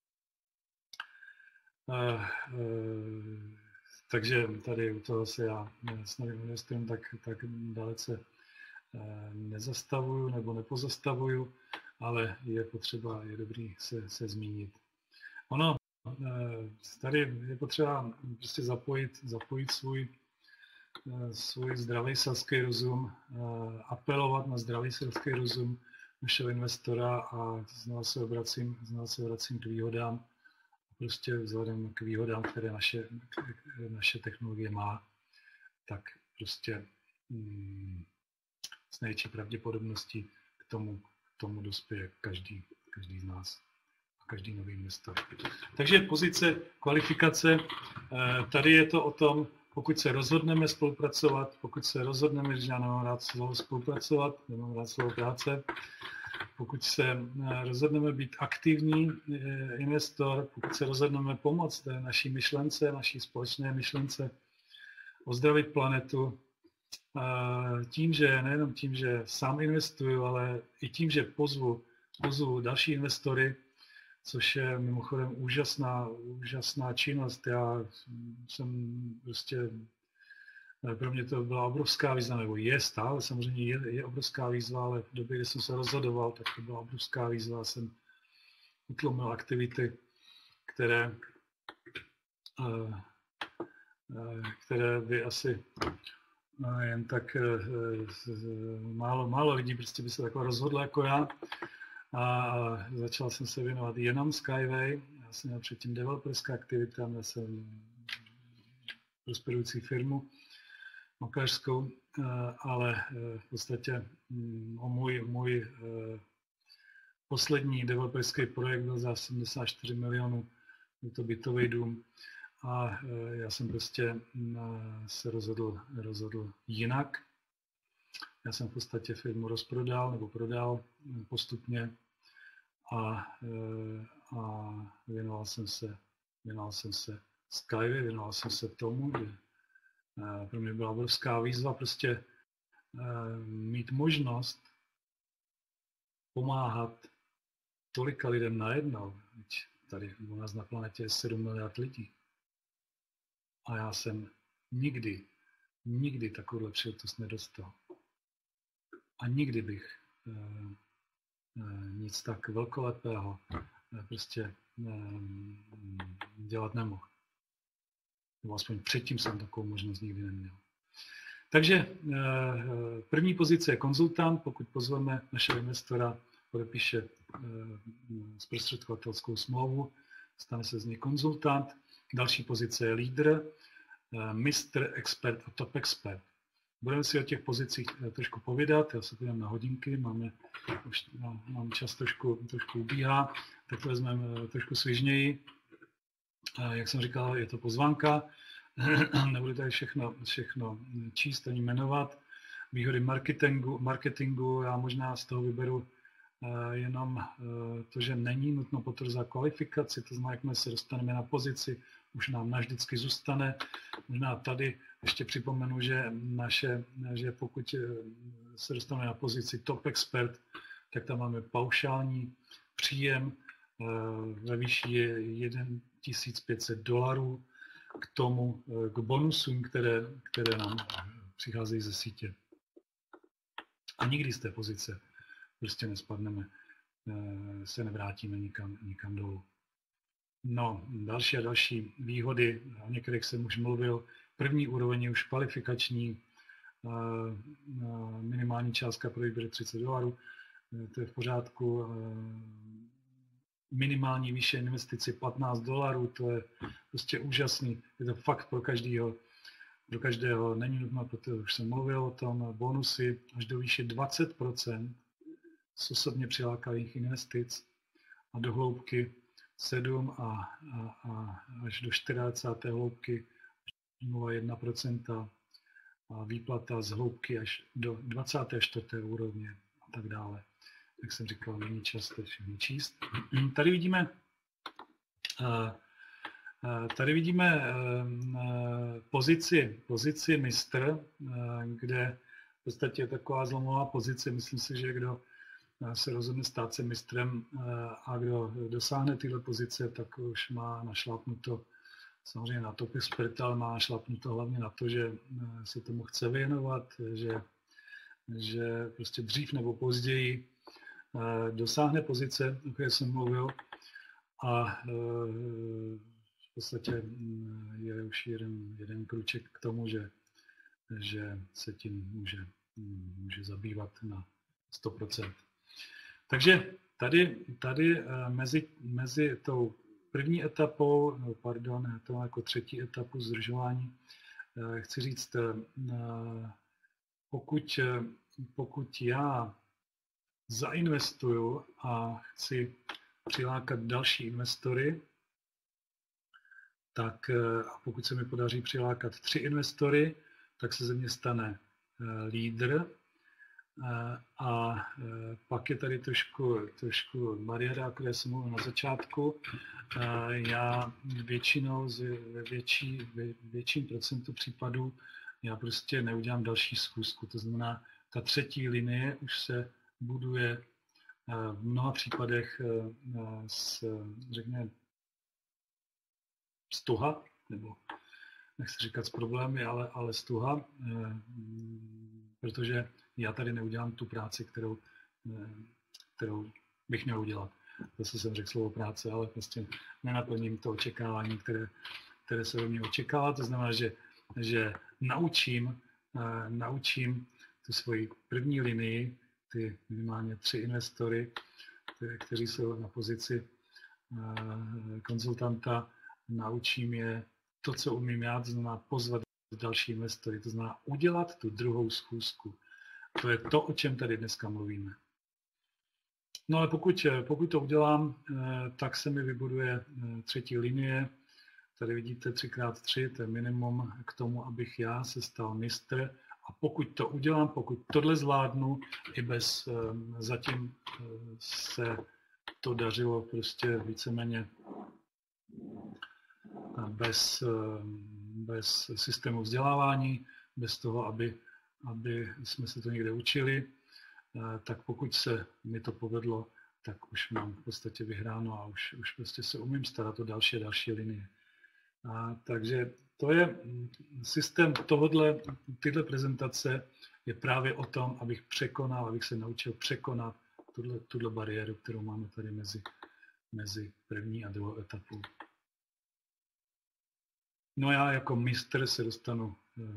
takže tady u toho se já s novým investorem tak, tak dalece nezastavuju nebo nepozastavuju, ale je potřeba, je dobrý se, se zmínit. Ono, tady je potřeba prostě zapojit, zapojit svůj, svůj zdravý selský rozum, apelovat na zdravý selský rozum našeho investora a znovu se obracím, znovu se obracím k výhodám, prostě vzhledem k výhodám, které naše, naše technologie má, tak prostě hmm, s největší pravděpodobností k tomu, k tomu dospěje každý, každý z nás a každý nový investor. Takže pozice, kvalifikace, tady je to o tom, pokud se rozhodneme spolupracovat, pokud se rozhodneme, že já nemám rád slovo spolupracovat, nemám rád slovo práce, pokud se rozhodneme být aktivní investor, pokud se rozhodneme pomoct naší myšlence, naší společné myšlence, ozdravit planetu, tím, že nejenom tím, že sám investuju, ale i tím, že pozvu, pozvu další investory, což je mimochodem úžasná, úžasná činnost. Já jsem prostě, pro mě to byla obrovská výzva, nebo je stále, samozřejmě je, je obrovská výzva, ale v době, kdy jsem se rozhodoval, tak to byla obrovská výzva. Jsem utlomil aktivity, které, které by asi jen tak málo, málo lidí prostě by se takhle rozhodlo jako já. A začal jsem se věnovat jenom Skyway. Já jsem měl předtím developerská aktivita, měl jsem prosperující firmu makléřskou, ale v podstatě o můj, můj poslední developerský projekt byl za sedmdesát čtyři milionů, byl to bytový dům a já jsem prostě se rozhodl, rozhodl jinak. Já jsem v podstatě firmu rozprodal nebo prodal postupně a, a věnoval jsem se, věnoval jsem se Skyway, věnoval jsem se tomu, že pro mě byla obrovská výzva prostě mít možnost pomáhat tolika lidem najednou. Tady u nás na planetě je sedm miliard lidí. A já jsem nikdy nikdy takovouhle příležitost nedostal. A nikdy bych nic tak velkolepého prostě dělat nemohl. Nebo aspoň předtím jsem takovou možnost nikdy neměl. Takže první pozice je konzultant. Pokud pozveme našeho investora, podepíše zprostředkovatelskou smlouvu, stane se z něj konzultant. Další pozice je lídr, mistr, expert a top expert. Budeme si o těch pozicích trošku povídat, já se podívám na hodinky, máme, už mám čas trošku, trošku ubíhá, tak to vezmeme trošku svižněji. Jak jsem říkal, je to pozvánka, nebudu tady všechno, všechno číst ani jmenovat. Výhody marketingu, marketingu, já možná z toho vyberu jenom to, že není nutno potvrzovat kvalifikaci, to znamená, jakmile se dostaneme na pozici, už nám navždycky zůstane. Možná tady ještě připomenu, že, naše, že pokud se dostaneme na pozici top expert, tak tam máme paušální příjem ve výši tisíc pět set dolarů k tomu, k bonusům, které, které nám přicházejí ze sítě. A nikdy z té pozice prostě nespadneme, se nevrátíme nikam, nikam dolů. No, další a další výhody, o některých jsem už mluvil. První úroveň je už kvalifikační, minimální částka pro výběr třicet dolarů, to je v pořádku. Minimální výše investici patnáct dolarů, to je prostě úžasný, je to fakt pro každého. Pro každého není nutno, protože už jsem mluvil o tom, bonusy až do výše dvacet procent z osobně přilákavých investic a do hloubky sedm a, a, a až do čtyřicet hloubky nula celá jedna procenta a výplata z hloubky až do dvacáté čtvrté úrovně a tak dále. Jak jsem říkal, není čas to všechno číst. Tady vidíme, tady vidíme pozici, pozici mistr, kde v podstatě je taková zlomová pozice. Myslím si, že kdo se rozhodne stát se mistrem a kdo dosáhne tyhle pozice, tak už má našlápnuto samozřejmě na top experta, ale má našlápnuto hlavně na to, že se tomu chce věnovat, že, že prostě dřív nebo později dosáhne pozice, o které jsem mluvil, a v podstatě je už jeden, jeden kruček k tomu, že, že se tím může, může zabývat na sto procent. Takže tady, tady mezi, mezi tou první etapou, pardon, to jako třetí etapu zdržování, chci říct, pokud, pokud já zainvestuju a chci přilákat další investory, tak a pokud se mi podaří přilákat tři investory, tak se ze mě stane lídr. A pak je tady trošku, trošku bariéra, o které jsem mluvil na začátku. Já většinou, ve větší, ve větším procentu případů, já prostě neudělám další schůzku. To znamená, ta třetí linie už se buduje v mnoha případech s, řekněme, z tuha, nebo nechci říkat s problémy, ale, ale z tuha, protože já tady neudělám tu práci, kterou, kterou bych měl udělat. Zase jsem řekl slovo práce, ale prostě nenaplním to očekávání, které, které se od mě očekává. To znamená, že, že naučím, naučím tu svoji první linii, ty minimálně tři investory, kteří jsou na pozici konzultanta, naučím je to, co umím já, to znamená pozvat další investory, to znamená udělat tu druhou schůzku. To je to, o čem tady dneska mluvíme. No ale pokud, pokud to udělám, tak se mi vybuduje třetí linie. Tady vidíte tři krát tři, to je minimum k tomu, abych já se stal mistr. A pokud to udělám, pokud tohle zvládnu, i bez, zatím se to dařilo prostě víceméně bez, bez systému vzdělávání, bez toho, aby, aby jsme se to někde učili, tak pokud se mi to povedlo, tak už mám v podstatě vyhráno a už, už prostě se umím starat o další a další linie. A takže to je systém tohodle, tyhle prezentace je právě o tom, abych překonal, abych se naučil překonat tuhle, tuhle bariéru, kterou máme tady mezi, mezi první a druhou etapou. No já jako mistr se dostanu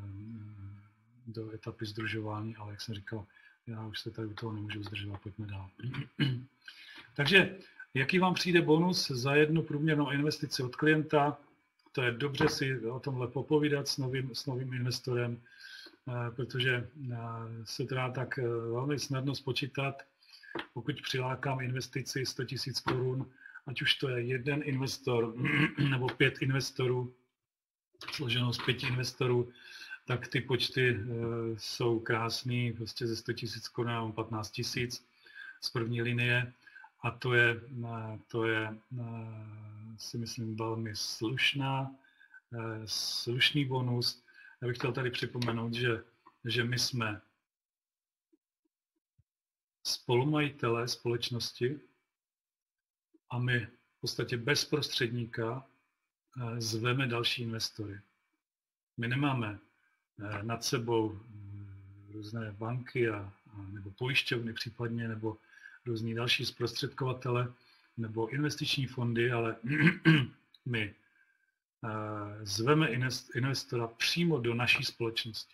do etapy združování, ale jak jsem říkal, já už se tady u toho nemůžu zdržovat, pojďme dál. Takže jaký vám přijde bonus za jednu průměrnou investici od klienta? To je dobře si o tomhle popovídat s novým, s novým investorem, protože se to dá tak velmi snadno spočítat. Pokud přilákám investici sto tisíc korun, ať už to je jeden investor nebo pět investorů, složeno z pěti investorů, tak ty počty jsou krásný, prostě ze sto tisíc korun mám patnáct tisíc z první linie a to je, to je si myslím velmi slušná, slušný bonus. Já bych chtěl tady připomenout, že, že my jsme spolumajitelé společnosti a my v podstatě bez prostředníka zveme další investory. My nemáme nad sebou různé banky a, a, nebo pojišťovny případně, nebo různí další zprostředkovatele, nebo investiční fondy, ale my zveme investora přímo do naší společnosti.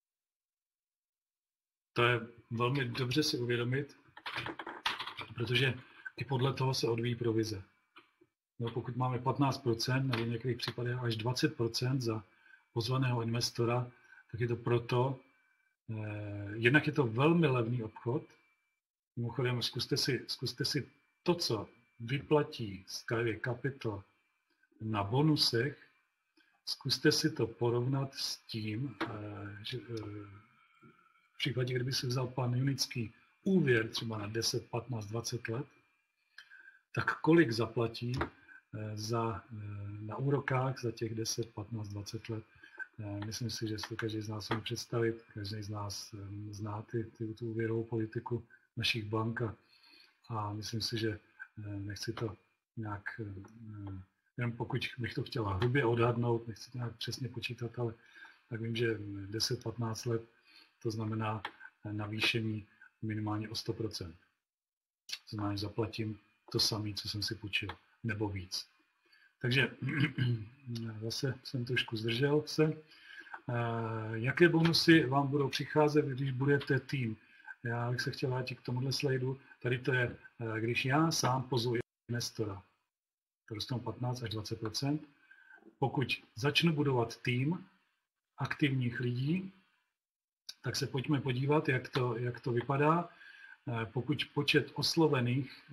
To je velmi dobře si uvědomit, protože i podle toho se odvíjí provize. No, pokud máme patnáct procent nebo v některých případech až dvacet procent za pozvaného investora, tak je to proto, eh, jednak je to velmi levný obchod. Mimochodem, zkuste si, zkuste si to, co vyplatí Skyway Capital na bonusech, zkuste si to porovnat s tím, eh, že eh, v případě, kdyby si vzal pan Junický úvěr třeba na deset, patnáct, dvacet let, tak kolik zaplatí za, na úrokách za těch deset, patnáct, dvacet let. Myslím si, že si to každý z nás může představit, každý z nás zná ty, ty, tu úvěrovou politiku našich bank a, a myslím si, že nechci to nějak, jen pokud bych to chtěla hrubě odhadnout, nechci to nějak přesně počítat, ale tak vím, že deset, patnáct let to znamená navýšení minimálně o sto procent. To znamená, že zaplatím to samé, co jsem si půjčil, nebo víc. Takže zase jsem trošku zdržel se. Jaké bonusy vám budou přicházet, když budete tým? Já bych se chtěl vrátit k tomuhle slajdu. Tady to je, když já sám pozvu investora. To dostanu patnáct až dvacet procent. Pokud začnu budovat tým aktivních lidí, tak se pojďme podívat, jak to, jak to vypadá. Pokud počet oslovených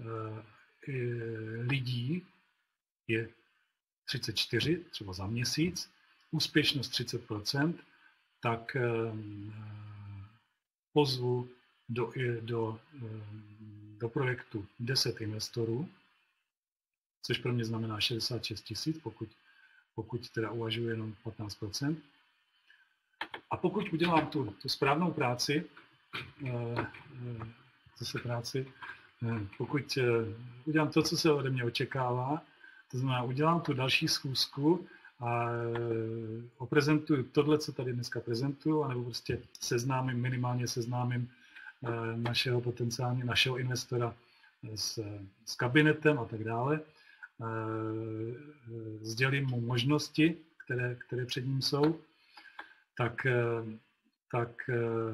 lidí je třicet čtyři, třeba za měsíc, úspěšnost třicet procent, tak pozvu do, do, do projektu deset investorů, což pro mě znamená šedesát šest tisíc, pokud, pokud teda uvažuji jenom patnáct procent. A pokud udělám tu, tu správnou práci, zase práci, pokud udělám to, co se ode mě očekává, to znamená, udělám tu další schůzku a oprezentuju tohle, co tady dneska prezentuju, anebo prostě seznámím, minimálně seznámím našeho potenciálně, našeho investora s, s kabinetem a tak dále. Sdělím mu možnosti, které, které před ním jsou, tak, tak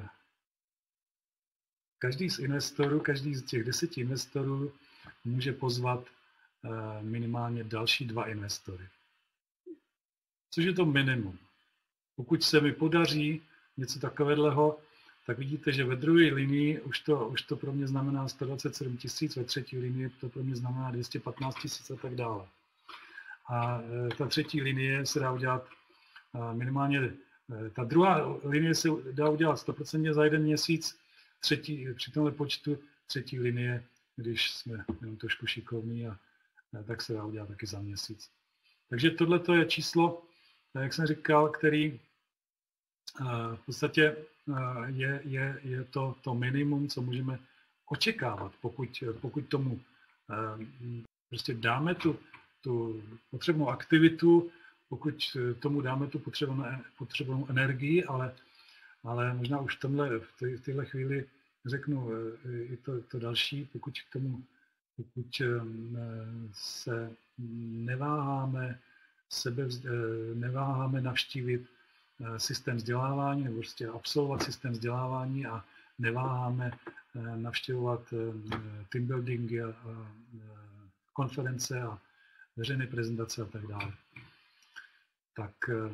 každý z investorů, každý z těch deseti investorů může pozvat minimálně další dva investory. Což je to minimum. Pokud se mi podaří něco takového, tak vidíte, že ve druhé linii už to, už to pro mě znamená sto dvacet sedm tisíc, ve třetí linii to pro mě znamená dvě stě patnáct tisíc a tak dále. A ta třetí linie se dá udělat minimálně, ta druhá linie se dá udělat sto procent za jeden měsíc, třetí, při tomhle počtu třetí linie, když jsme jenom trošku šikovní, a, a tak se dá udělat taky za měsíc. Takže tohle je číslo, jak jsem říkal, který v podstatě je, je, je to, to minimum, co můžeme očekávat, pokud, pokud tomu prostě dáme tu, tu potřebnou aktivitu, pokud tomu dáme tu potřebnou, potřebnou energii, ale, ale možná už v, tomhle, v, té, v téhle chvíli řeknu i to, to další, pokud k tomu, pokud se neváháme, sebe, neváháme navštívit systém vzdělávání, nebo prostě absolvovat systém vzdělávání a neváháme navštěvovat team buildingy a konference a veřejné prezentace a tak dále. Tak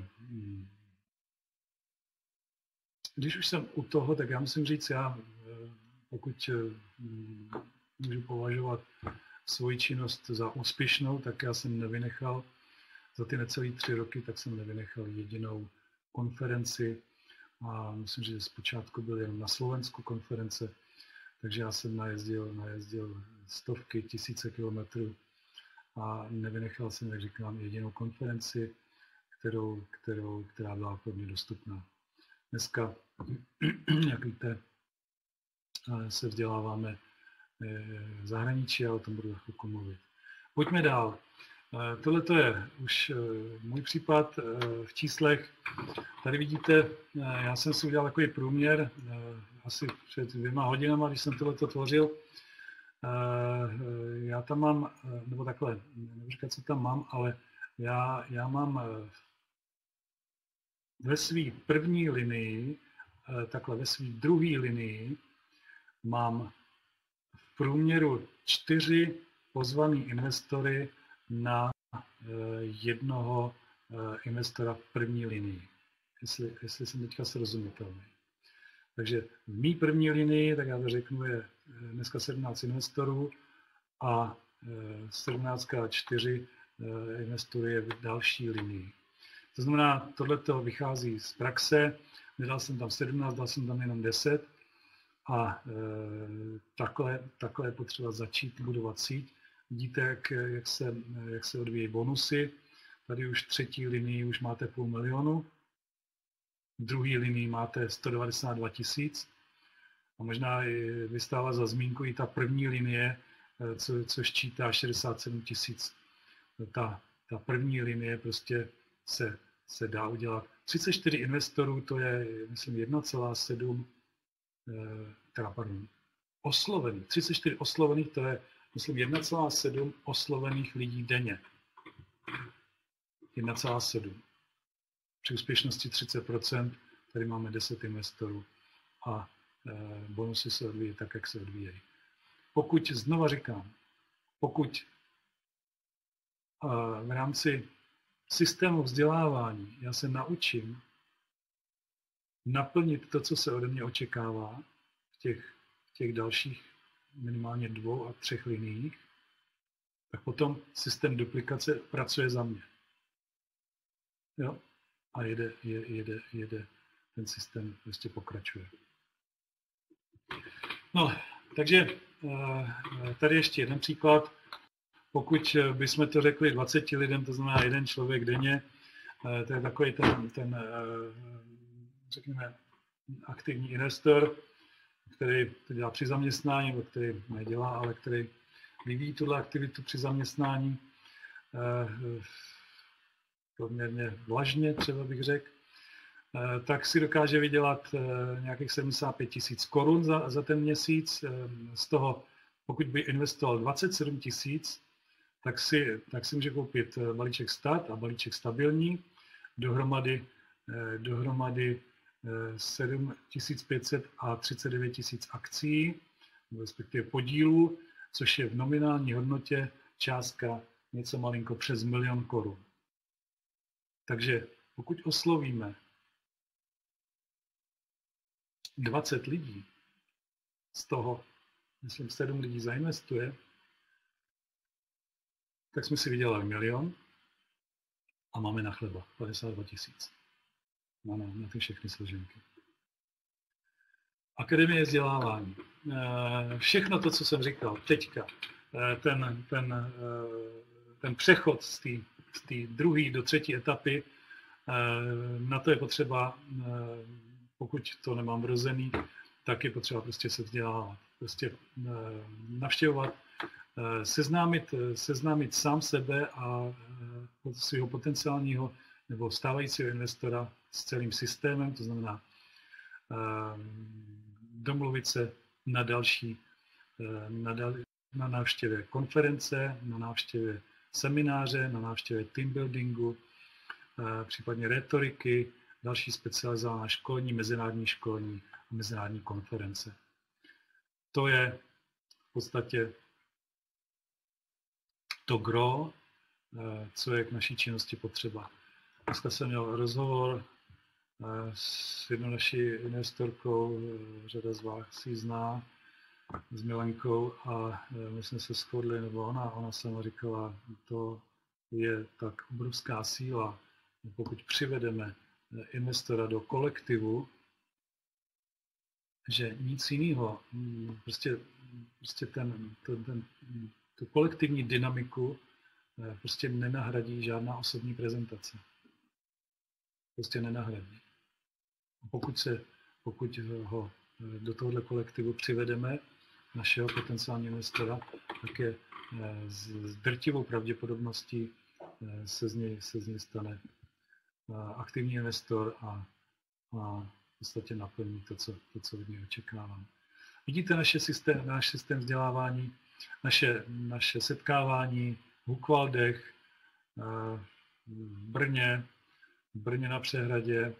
když už jsem u toho, tak já musím říct, já pokud můžu považovat svoji činnost za úspěšnou, tak já jsem nevynechal za ty necelé tři roky, tak jsem nevynechal jedinou konferenci a myslím, že zpočátku byly jen na Slovensku konference, takže já jsem najezdil, najezdil stovky, tisíce kilometrů a nevynechal jsem, jak říkám, jedinou konferenci, kterou, kterou, která byla pro mě dostupná. Dneska, jak víte, se vzděláváme v zahraničí a o tom budu za chvilku mluvit. Pojďme dál. Tohle je už můj případ v číslech. Tady vidíte, já jsem si udělal takový průměr, asi před dvěma hodinama, když jsem tohleto tvořil. Já tam mám, nebo takhle, nebudu říkat, co tam mám, ale já, já mám ve své první linii, takhle ve své druhé linii, mám v průměru čtyři pozvaný investory na jednoho investora v první linii. Jestli, jestli jsem teďka srozumitelný. Takže v mý první linii, tak já to řeknu, je dneska sedmnáct investorů a sedmnáct a čtyři investorů je v další linii. To znamená, tohleto vychází z praxe, nedal jsem tam sedmnáct, dal jsem tam jenom deset a takhle, takhle je potřeba začít budovat síť. Vidíte, jak, jak, se, jak se odvíjí bonusy. Tady už v třetí linii už máte půl milionu, v druhé linii máte sto devadesát dva tisíc a možná vystála za zmínku i ta první linie, co, co ščítá šedesát sedm tisíc. Ta, ta první linie prostě se, se dá udělat. třicet čtyři investorů, to je, myslím, jedna celá sedm, teda, pardon, oslovených. třicet čtyři oslovených, to je, myslím, jedna celá sedm oslovených lidí denně. jedna celá sedm. Při úspěšnosti třicet procent, tady máme deset investorů a e, bonusy se odvíjí tak, jak se odvíjejí. Pokud, znova říkám, pokud e, v rámci systému vzdělávání já se naučím naplnit to, co se ode mě očekává v těch, v těch dalších minimálně dvou a třech liniích, tak potom systém duplikace pracuje za mě. Jo? A jede, jede, jede, ten systém prostě pokračuje. No, takže tady ještě jeden příklad. Pokud bychom to řekli dvaceti lidem, to znamená jeden člověk denně, to je takový ten, ten řekněme, aktivní investor, který to dělá při zaměstnání, nebo který nedělá, ale který vyvíjí tuhle aktivitu při zaměstnání poměrně vlažně, třeba bych řekl, tak si dokáže vydělat nějakých sedmdesát pět tisíc korun za, za ten měsíc. Z toho, pokud by investoval dvacet sedm tisíc, tak si, tak si může koupit balíček Start a balíček Stabilní, dohromady, dohromady sedm tisíc pět set a třicet devět tisíc akcí, respektive podílů, což je v nominální hodnotě částka něco malinko přes milion korun. Takže pokud oslovíme dvacet lidí, z toho, myslím, sedm lidí zainvestuje, tak jsme si vydělali milion a máme na chleba padesát dva tisíc. Máme na ty všechny složenky. Akademie vzdělávání. Všechno to, co jsem říkal teďka, ten, ten, ten přechod z té z té druhé do třetí etapy, na to je potřeba, pokud to nemám vrozený, tak je potřeba prostě se vzdělávat, prostě navštěvovat, seznámit, seznámit sám sebe a svého potenciálního nebo stávajícího investora s celým systémem, to znamená domluvit se na další, na, dal, na návštěvě konference, na návštěvě semináře, na návštěvě team buildingu, případně rétoriky, další specializovaná školní, mezinárodní školní a mezinárodní konference. To je v podstatě to gro, co je k naší činnosti potřeba. Dneska jsem měl rozhovor s jednou naší investorkou, řada z vás ji zná, s Milenkou, a my jsme se shodli, nebo ona, ona sama říkala, to je tak obrovská síla, pokud přivedeme investora do kolektivu, že nic jiného, prostě, prostě ten, ten, ten, tu kolektivní dynamiku prostě nenahradí žádná osobní prezentace. Prostě nenahradí. A pokud, se, pokud ho do tohoto kolektivu přivedeme, našeho potenciálního investora, tak je s drtivou pravděpodobností se z něj, se z něj stane aktivní investor a, a v podstatě naplní to, co, to, co od něj očekávám. Vidíte naše systém, náš systém vzdělávání, naše, naše setkávání v Hukvaldech, v Brně, v Brně na Přehradě,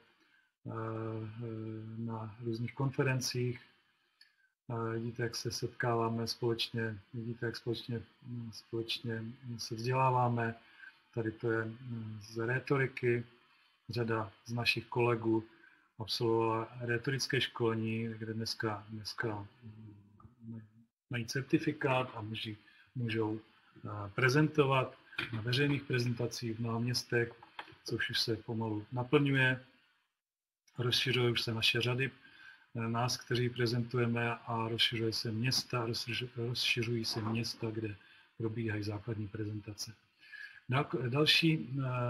na různých konferencích. Vidíte, jak se setkáváme společně, vidíte, jak společně, společně se vzděláváme. Tady to je z rétoriky. Řada z našich kolegů absolvovala rétorické školení, kde dneska, dneska mají certifikát a můžou, můžou prezentovat na veřejných prezentacích v mnoha městech, což už se pomalu naplňuje. Rozšiřují už se naše řady, nás, kteří prezentujeme, a rozšiřuje se města, rozšiřují se města, kde probíhají základní prezentace. Další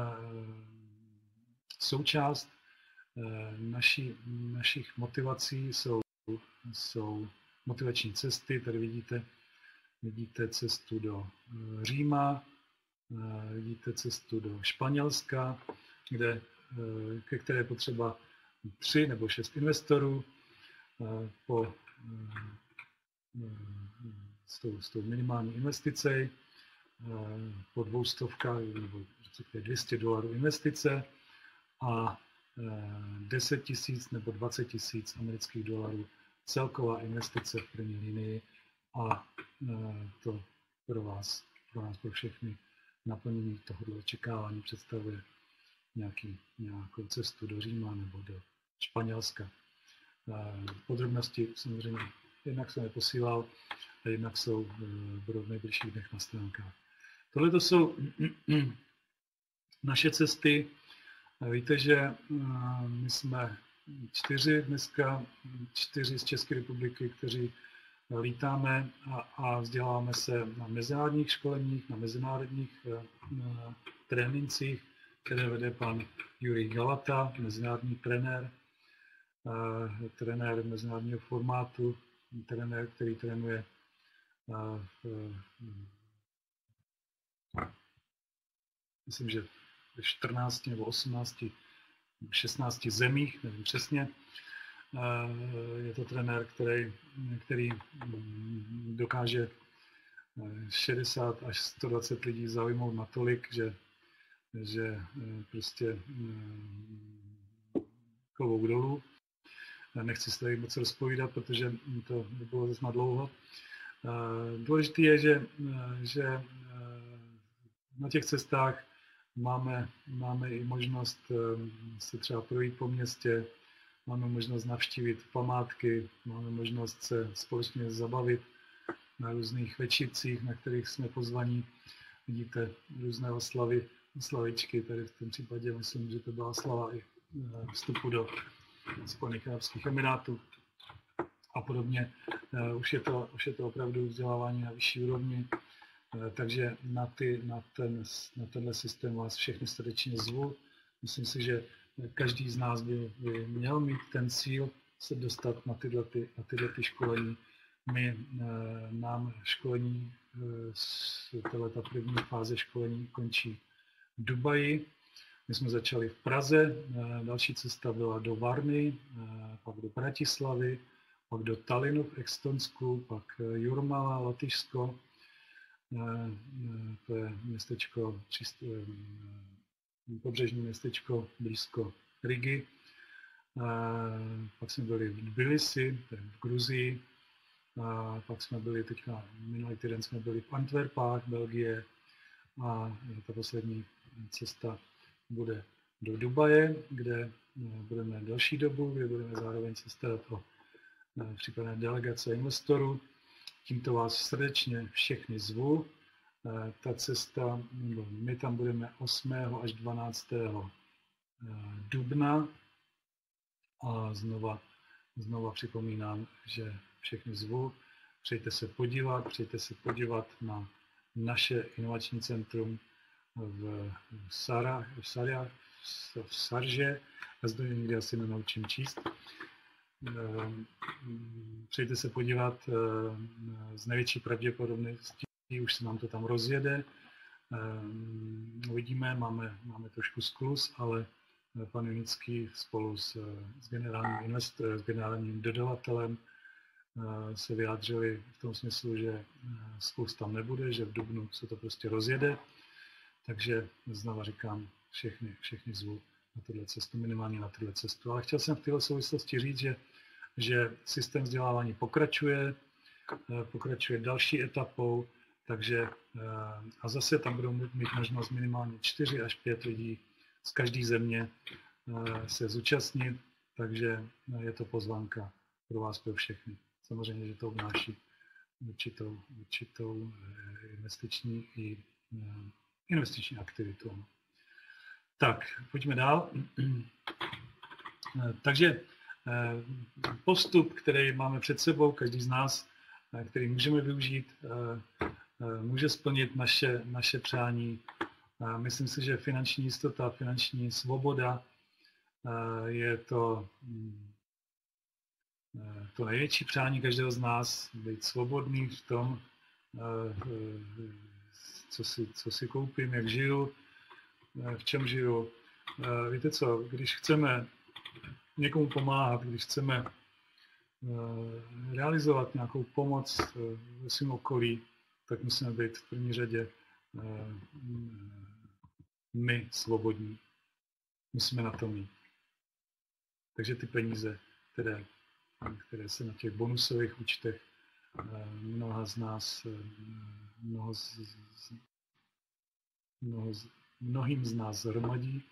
součást naší, našich motivací jsou, jsou motivační cesty. Tady vidíte, vidíte cestu do Říma, vidíte cestu do Španělska, kde, ke které je potřeba tři nebo šest investorů po, s, tou, s tou minimální investicí po dvou stovkách nebo dvě stě dolarů investice a deset tisíc nebo dvacet tisíc amerických dolarů celková investice v první linii, a to pro vás, pro nás, pro všechny naplnění tohoto očekávání představuje nějaký, nějakou cestu do Říma nebo do Španělska. Podrobnosti samozřejmě jednak jsem je posílal a jednak jsou budou v nejbližších dnech na stránkách. Tohle to jsou naše cesty. Víte, že my jsme čtyři dneska, čtyři z České republiky, kteří lítáme a, a vzděláváme se na mezinárodních školeních, na mezinárodních na trénincích, které vede pan Jurij Galata, mezinárodní trenér, trenér mezinárodního formátu, trenér, který trénuje v, myslím, že v čtrnácti nebo osmnácti, šestnácti zemích, nevím přesně. Je to trenér, který, který dokáže šedesát až sto dvacet lidí zaujmout natolik, že, že prostě klobouk dolů. Nechci se tady moc rozpovídat, protože to by bylo zase na dlouho. Důležité je, že, že na těch cestách máme, máme i možnost se třeba projít po městě, máme možnost navštívit památky, máme možnost se společně zabavit na různých večírcích, na kterých jsme pozvaní. Vidíte různé oslavy, oslavičky, tady v tom případě myslím, že to byla slava i vstupu do Spojených arabských emirátů a podobně. Už je to, už je to opravdu vzdělávání na vyšší úrovni, takže na, ty, na, ten, na tenhle systém vás všechny srdečně zvu. Myslím si, že každý z nás by, by měl mít ten cíl se dostat na tyhle, ty, na tyhle ty školení. My, nám školení, tato první fáze školení končí Dubaji. My jsme začali v Praze, další cesta byla do Varny, pak do Bratislavy, pak do Tallinnu v Estonsku, pak Jurmala, Lotyšsko, to je městečko, pobřežní městečko blízko Rigy. Pak jsme byli v Tbilisi, v Gruzii, pak jsme byli teďka, minulý týden jsme byli v Antwerpách, Belgie, a ta poslední cesta bude do Dubaje, kde budeme další dobu, kde budeme zároveň se starat o případné delegace investorů. Tímto vás srdečně všechny zvu. Ta cesta, my tam budeme osmého až dvanáctého dubna a znova, znova připomínám, že všechny zvu. Přijďte se podívat, přijďte se podívat na naše inovační centrum v Sarah, v Sarah, v Sarže. Já zde někdy asi nenaučím číst. Přijďte se podívat, z největší pravděpodobností už se nám to tam rozjede. Uvidíme, máme, máme trošku skluz, ale pan Junický spolu s, s, generálním, invest, s generálním dodavatelem se vyjádřili v tom smyslu, že skluz tam nebude, že v dubnu se to prostě rozjede. Takže znova říkám, všechny, všechny zvu na tuhle cestu, minimálně na tuhle cestu. Ale chtěl jsem v této souvislosti říct, že, že systém vzdělávání pokračuje, pokračuje další etapou, takže a zase tam budou mít možnost minimálně čtyři až pět lidí z každé země se zúčastnit, takže je to pozvánka pro vás, pro všechny. Samozřejmě, že to obnáší určitou, určitou investiční i investiční aktivitu. Tak, pojďme dál. Takže postup, který máme před sebou, každý z nás, který můžeme využít, může splnit naše, naše přání. Myslím si, že finanční jistota, finanční svoboda je to, to největší přání každého z nás, být svobodný v tom, co si, co si koupím, jak žiju, v čem žiju. Víte co, když chceme někomu pomáhat, když chceme realizovat nějakou pomoc ve svém okolí, tak musíme být v první řadě my svobodní. Musíme na to mít. Takže ty peníze, které, které se na těch bonusových účtech mnoha z nás, mnoho z, mnoho z, mnohým z nás hromadí,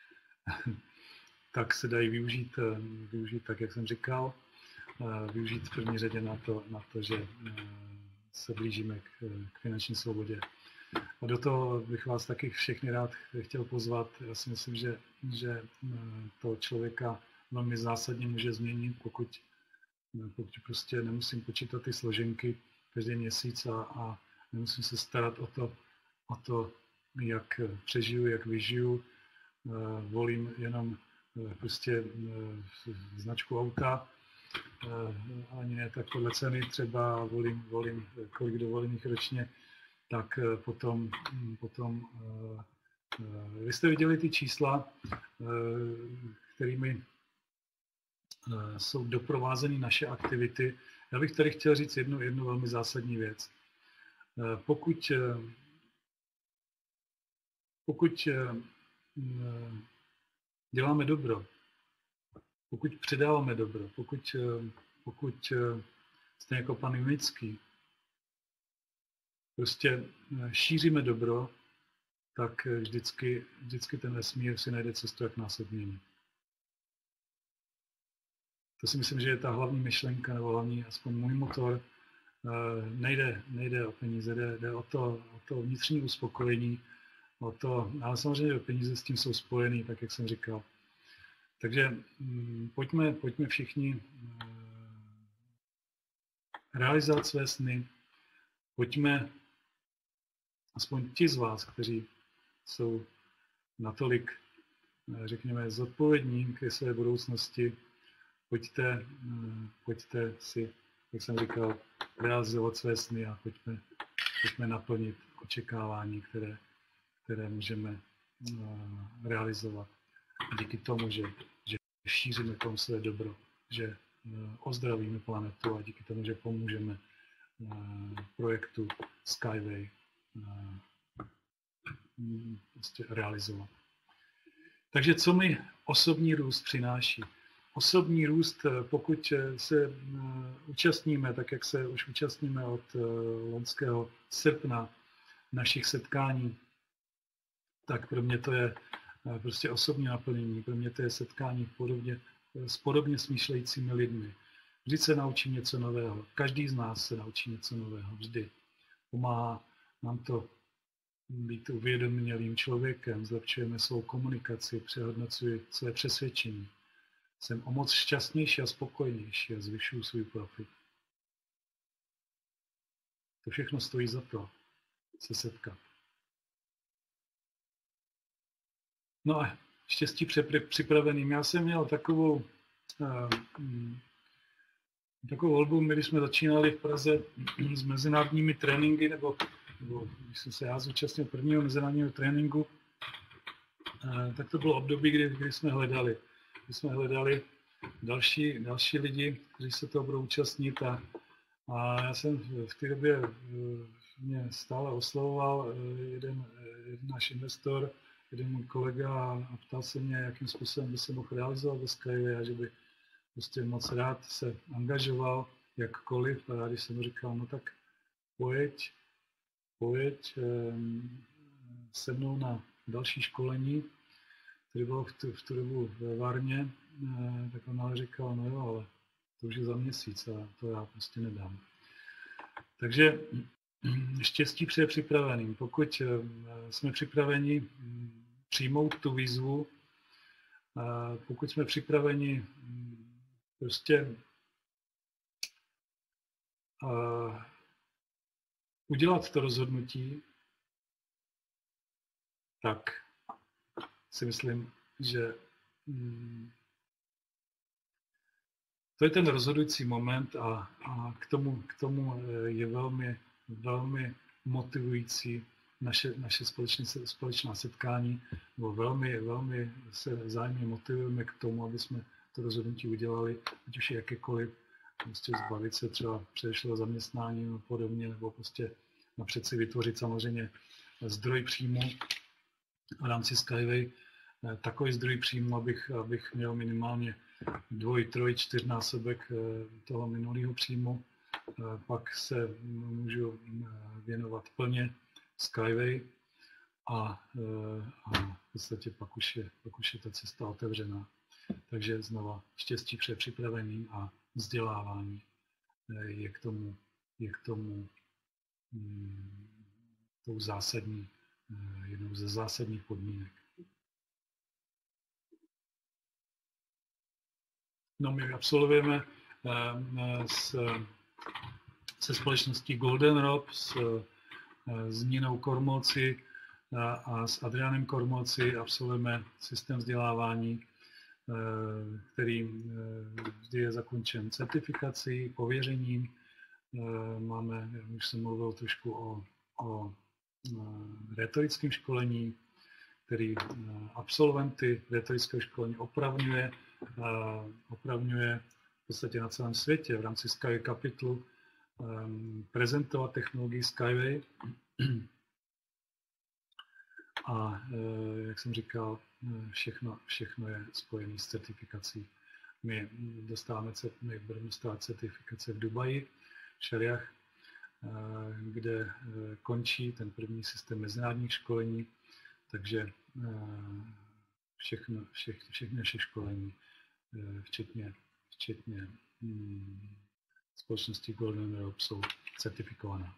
tak se dají využít, využít tak, jak jsem říkal, využít v první řadě na to, na to že se blížíme k, k finanční svobodě. A do toho bych vás taky všechny rád chtěl pozvat. Já si myslím, že, že to člověka velmi zásadně může změnit, pokud, pokud prostě nemusím počítat ty složenky každý měsíc a, a nemusím se starat o to, o to, jak přežiju, jak vyžiju. Volím jenom prostě značku auta, ani ne tak podle ceny, třeba volím, volím kolik dovolených ročně, tak potom, potom vy jste viděli ty čísla, kterými jsou doprovázeny naše aktivity. Já bych tady chtěl říct jednu, jednu velmi zásadní věc. Pokud, pokud děláme dobro, pokud předáváme dobro, pokud, pokud jste jako pan Junický, prostě šíříme dobro, tak vždycky, vždycky ten vesmír si najde cestu, jak nás odměnit. To si myslím, že je ta hlavní myšlenka, nebo hlavní, aspoň můj motor. Nejde, nejde o peníze, jde, jde o, to, o to vnitřní uspokojení, o to, ale samozřejmě peníze s tím jsou spojený, tak jak jsem říkal. Takže pojďme, pojďme všichni realizovat své sny, pojďme, aspoň ti z vás, kteří jsou natolik, řekněme, zodpovědní ke své budoucnosti, pojďte, pojďte si, jak jsem říkal, realizovat své sny a pojďme, pojďme naplnit očekávání, které, které můžeme realizovat. Díky tomu, že, že šíříme kolem sebe dobro, že ozdravíme planetu a díky tomu, že pomůžeme projektu Skyway prostě realizovat. Takže co mi osobní růst přináší? Osobní růst, pokud se účastníme, tak jak se už účastníme od loňského srpna našich setkání, tak pro mě to je prostě osobní naplnění, pro mě to je setkání podobně, s podobně smýšlejícími lidmi. Vždy se naučím něco nového, každý z nás se naučí něco nového, vždy. Pomáhá nám to být uvědomělým člověkem, zlepšujeme svou komunikaci, přehodnocuji své přesvědčení. Jsem o moc šťastnější a spokojenější a zvyšuju svůj profit. To všechno stojí za to se setkat. No a štěstí připraveným. Já jsem měl takovou, takovou volbu, my když jsme začínali v Praze s mezinárodními tréninky, nebo, nebo když jsem se já zúčastnil prvního mezinárodního tréninku, tak to bylo období, kdy, kdy jsme hledali. Kdy jsme hledali další, další lidi, kteří se toho budou účastnit a, a já jsem v té době mě stále oslovoval jeden, jeden náš investor, jeden můj kolega a ptal se mě, jakým způsobem by se mohl realizovat ve Skyway a že by prostě moc rád se angažoval jakkoliv. A já když jsem mu říkal, no tak pojď, pojď se mnou na další školení, které bylo v tu, v tu dobu ve Varně, tak on ale říkal, no jo, ale to už je za měsíc a to já prostě nedám. Takže štěstí přeje připraveným. Pokud jsme připraveni přijmout tu výzvu, pokud jsme připraveni prostě udělat to rozhodnutí, tak si myslím, že to je ten rozhodující moment a, a k tomu, k tomu je velmi, velmi motivující naše, naše společné, společná setkání, nebo velmi, velmi se vzájemně motivujeme k tomu, aby jsme to rozhodnutí udělali, ať už je jakékoliv, prostě zbavit se třeba předešlého zaměstnání a podobně, nebo prostě napřed si vytvořit samozřejmě zdroj příjmu v rámci Skyway, takový zdroj příjmu, abych, abych měl minimálně dvoj, troj, čtyřnásobek toho minulého příjmu. Pak se můžu věnovat plně Skyway a, a v podstatě pak už, je, pak už je ta cesta otevřená. Takže znova štěstí před připravením a vzdělávání je k tomu, je k tomu mm, tou zásadní, jednou ze zásadních podmínek. No, my absolvujeme s, se společností Golden Rob, s, s Ninou Kormoci a s Adrianem Kormoci absolvujeme systém vzdělávání, který vždy je zakončen certifikací, pověřením. Máme, jak už jsem mluvil trošku o, o rétorickém školení, který absolventy rétorického školení opravňuje, opravňuje v podstatě na celém světě v rámci Skyway kapitlu prezentovat technologii Skyway. A jak jsem říkal, všechno, všechno je spojené s certifikací. My dostáváme, my budeme dostávat certifikace v Dubaji, v Šariach, kde končí ten první systém mezinárodních školení, takže všechno, všech, všechny naše školení, včetně, včetně hmm, společnosti Golden Rob, jsou certifikovaná.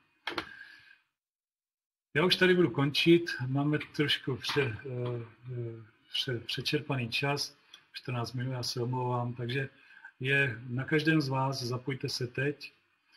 Já už tady budu končit, máme trošku pře, pře, přečerpaný čas, čtrnáct minut, já se omlouvám, takže je na každém z vás, zapojte se teď,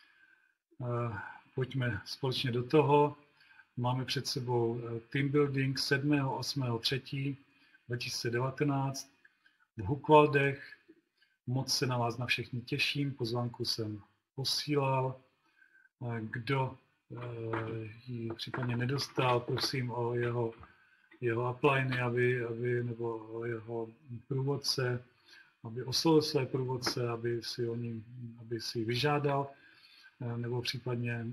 pojďme společně do toho. Máme před sebou team building sedmého osmého třetího dva tisíce devatenáct v Hucvaldech. Moc se na vás na všechny těším, pozvánku jsem posílal. Kdo ji případně nedostal, prosím o jeho jeho upliny, aby, aby, nebo jeho průvodce, aby oslovil své průvodce, aby si, o ním, aby si vyžádal, nebo případně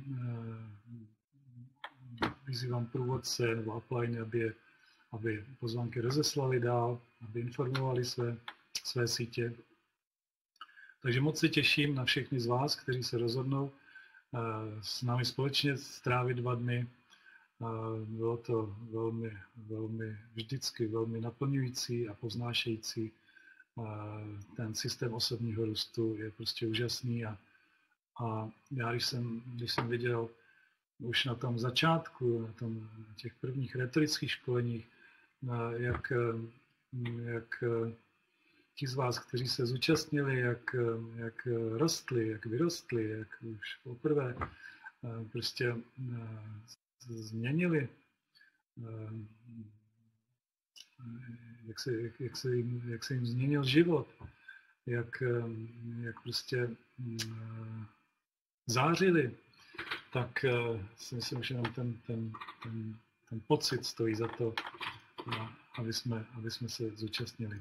vyzývám průvodce nebo upliny, aby, aby pozvánky rozeslali dál, aby informovali své, své sítě. Takže moc se těším na všechny z vás, kteří se rozhodnou s námi společně strávit dva dny. Bylo to velmi, velmi vždycky velmi naplňující a poznášející. Ten systém osobního růstu je prostě úžasný a, a já, když jsem, když jsem viděl už na tom začátku, na tom, na těch prvních retorických školeních, jak, jak ti z vás, kteří se zúčastnili, jak, jak rostli, jak vyrostli, jak už poprvé prostě změnili, jak se, jak, jak se, jim, jak se jim změnil život, jak, jak prostě zářili, tak si myslím, že nám ten, ten, ten, ten pocit stojí za to, aby jsme, aby jsme se zúčastnili.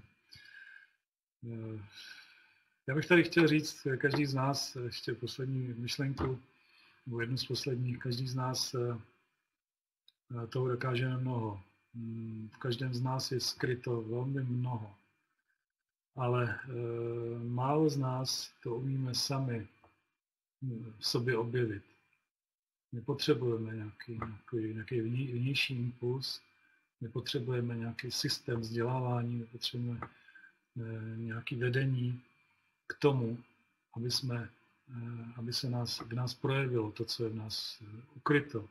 Já bych tady chtěl říct, každý z nás, ještě poslední myšlenku, nebo jednu z posledních, každý z nás toho dokážeme mnoho. V každém z nás je skryto velmi mnoho. Ale málo z nás to umíme sami v sobě objevit. My potřebujeme nějaký, nějaký, nějaký vnější impuls, my potřebujeme nějaký systém vzdělávání, my potřebujeme nějaké vedení k tomu, aby, jsme, aby se nás, v nás projevilo to, co je v nás ukryto.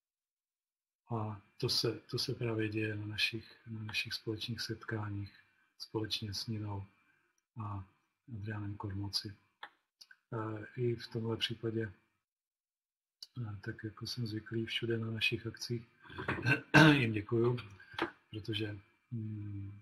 A to se, to se právě děje na našich, na našich společných setkáních společně s Ninou a Adriánem Kormoci. I v tomhle případě, tak jako jsem zvyklý všude na našich akcích, jim děkuju, protože hmm,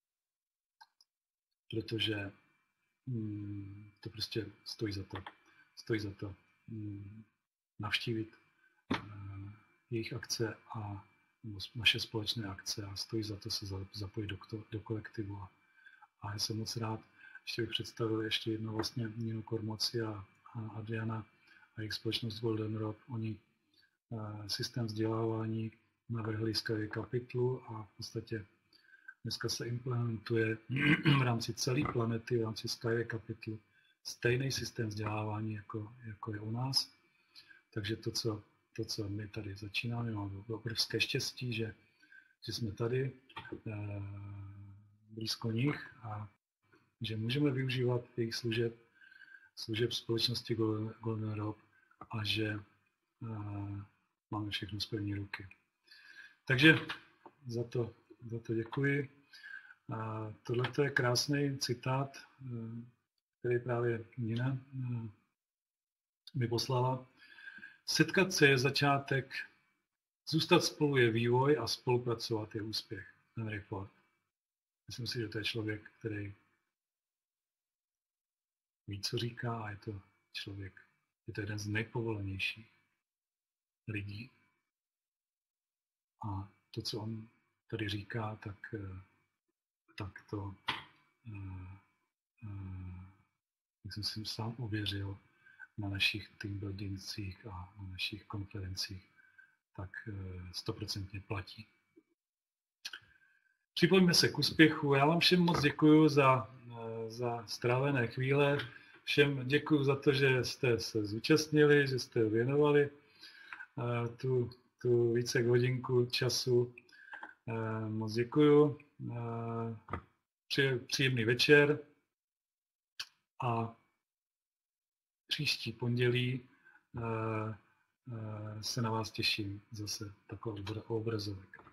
protože hmm, to prostě stojí za to. Stojí za to hmm, navštívit uh, jejich akce a naše společné akce a stojí za to se zapojit do, do kolektivu. A, a já jsem moc rád, ještě bych představil ještě jednou vlastně Ninu Kormoci a, a Adriana a jejich společnost Golden Rob. Oni uh, systém vzdělávání navrhli Skyway Capitolu a v podstatě dneska se implementuje v rámci celé planety, v rámci Skyway Capitolu stejný systém vzdělávání, jako, jako je u nás. Takže to co, to, co my tady začínáme, máme obrovské štěstí, že, že jsme tady eh, blízko nich a že můžeme využívat jejich služeb, služeb společnosti Golden, Golden Rob a že eh, máme všechno z první ruky. Takže za to Za to děkuji. Tohle je krásný citát, který právě Nina mi poslala. Setkat se je začátek, zůstat spolu je vývoj a spolupracovat je úspěch. Henry Ford. Myslím si, že to je člověk, který ví, co říká a je to člověk, je to jeden z nejpovolenějších lidí. A to, co on tady říká, tak, tak to, jak jsem si sám ověřil na našich team buildingcích a na našich konferencích, tak stoprocentně platí. Připojíme se k úspěchu. Já vám všem moc děkuju za, za strávené chvíle. Všem děkuju za to, že jste se zúčastnili, že jste věnovali tu, tu více hodinku času. Moc děkuju. Příjemný večer a příští pondělí se na vás těším zase takový obrazovek.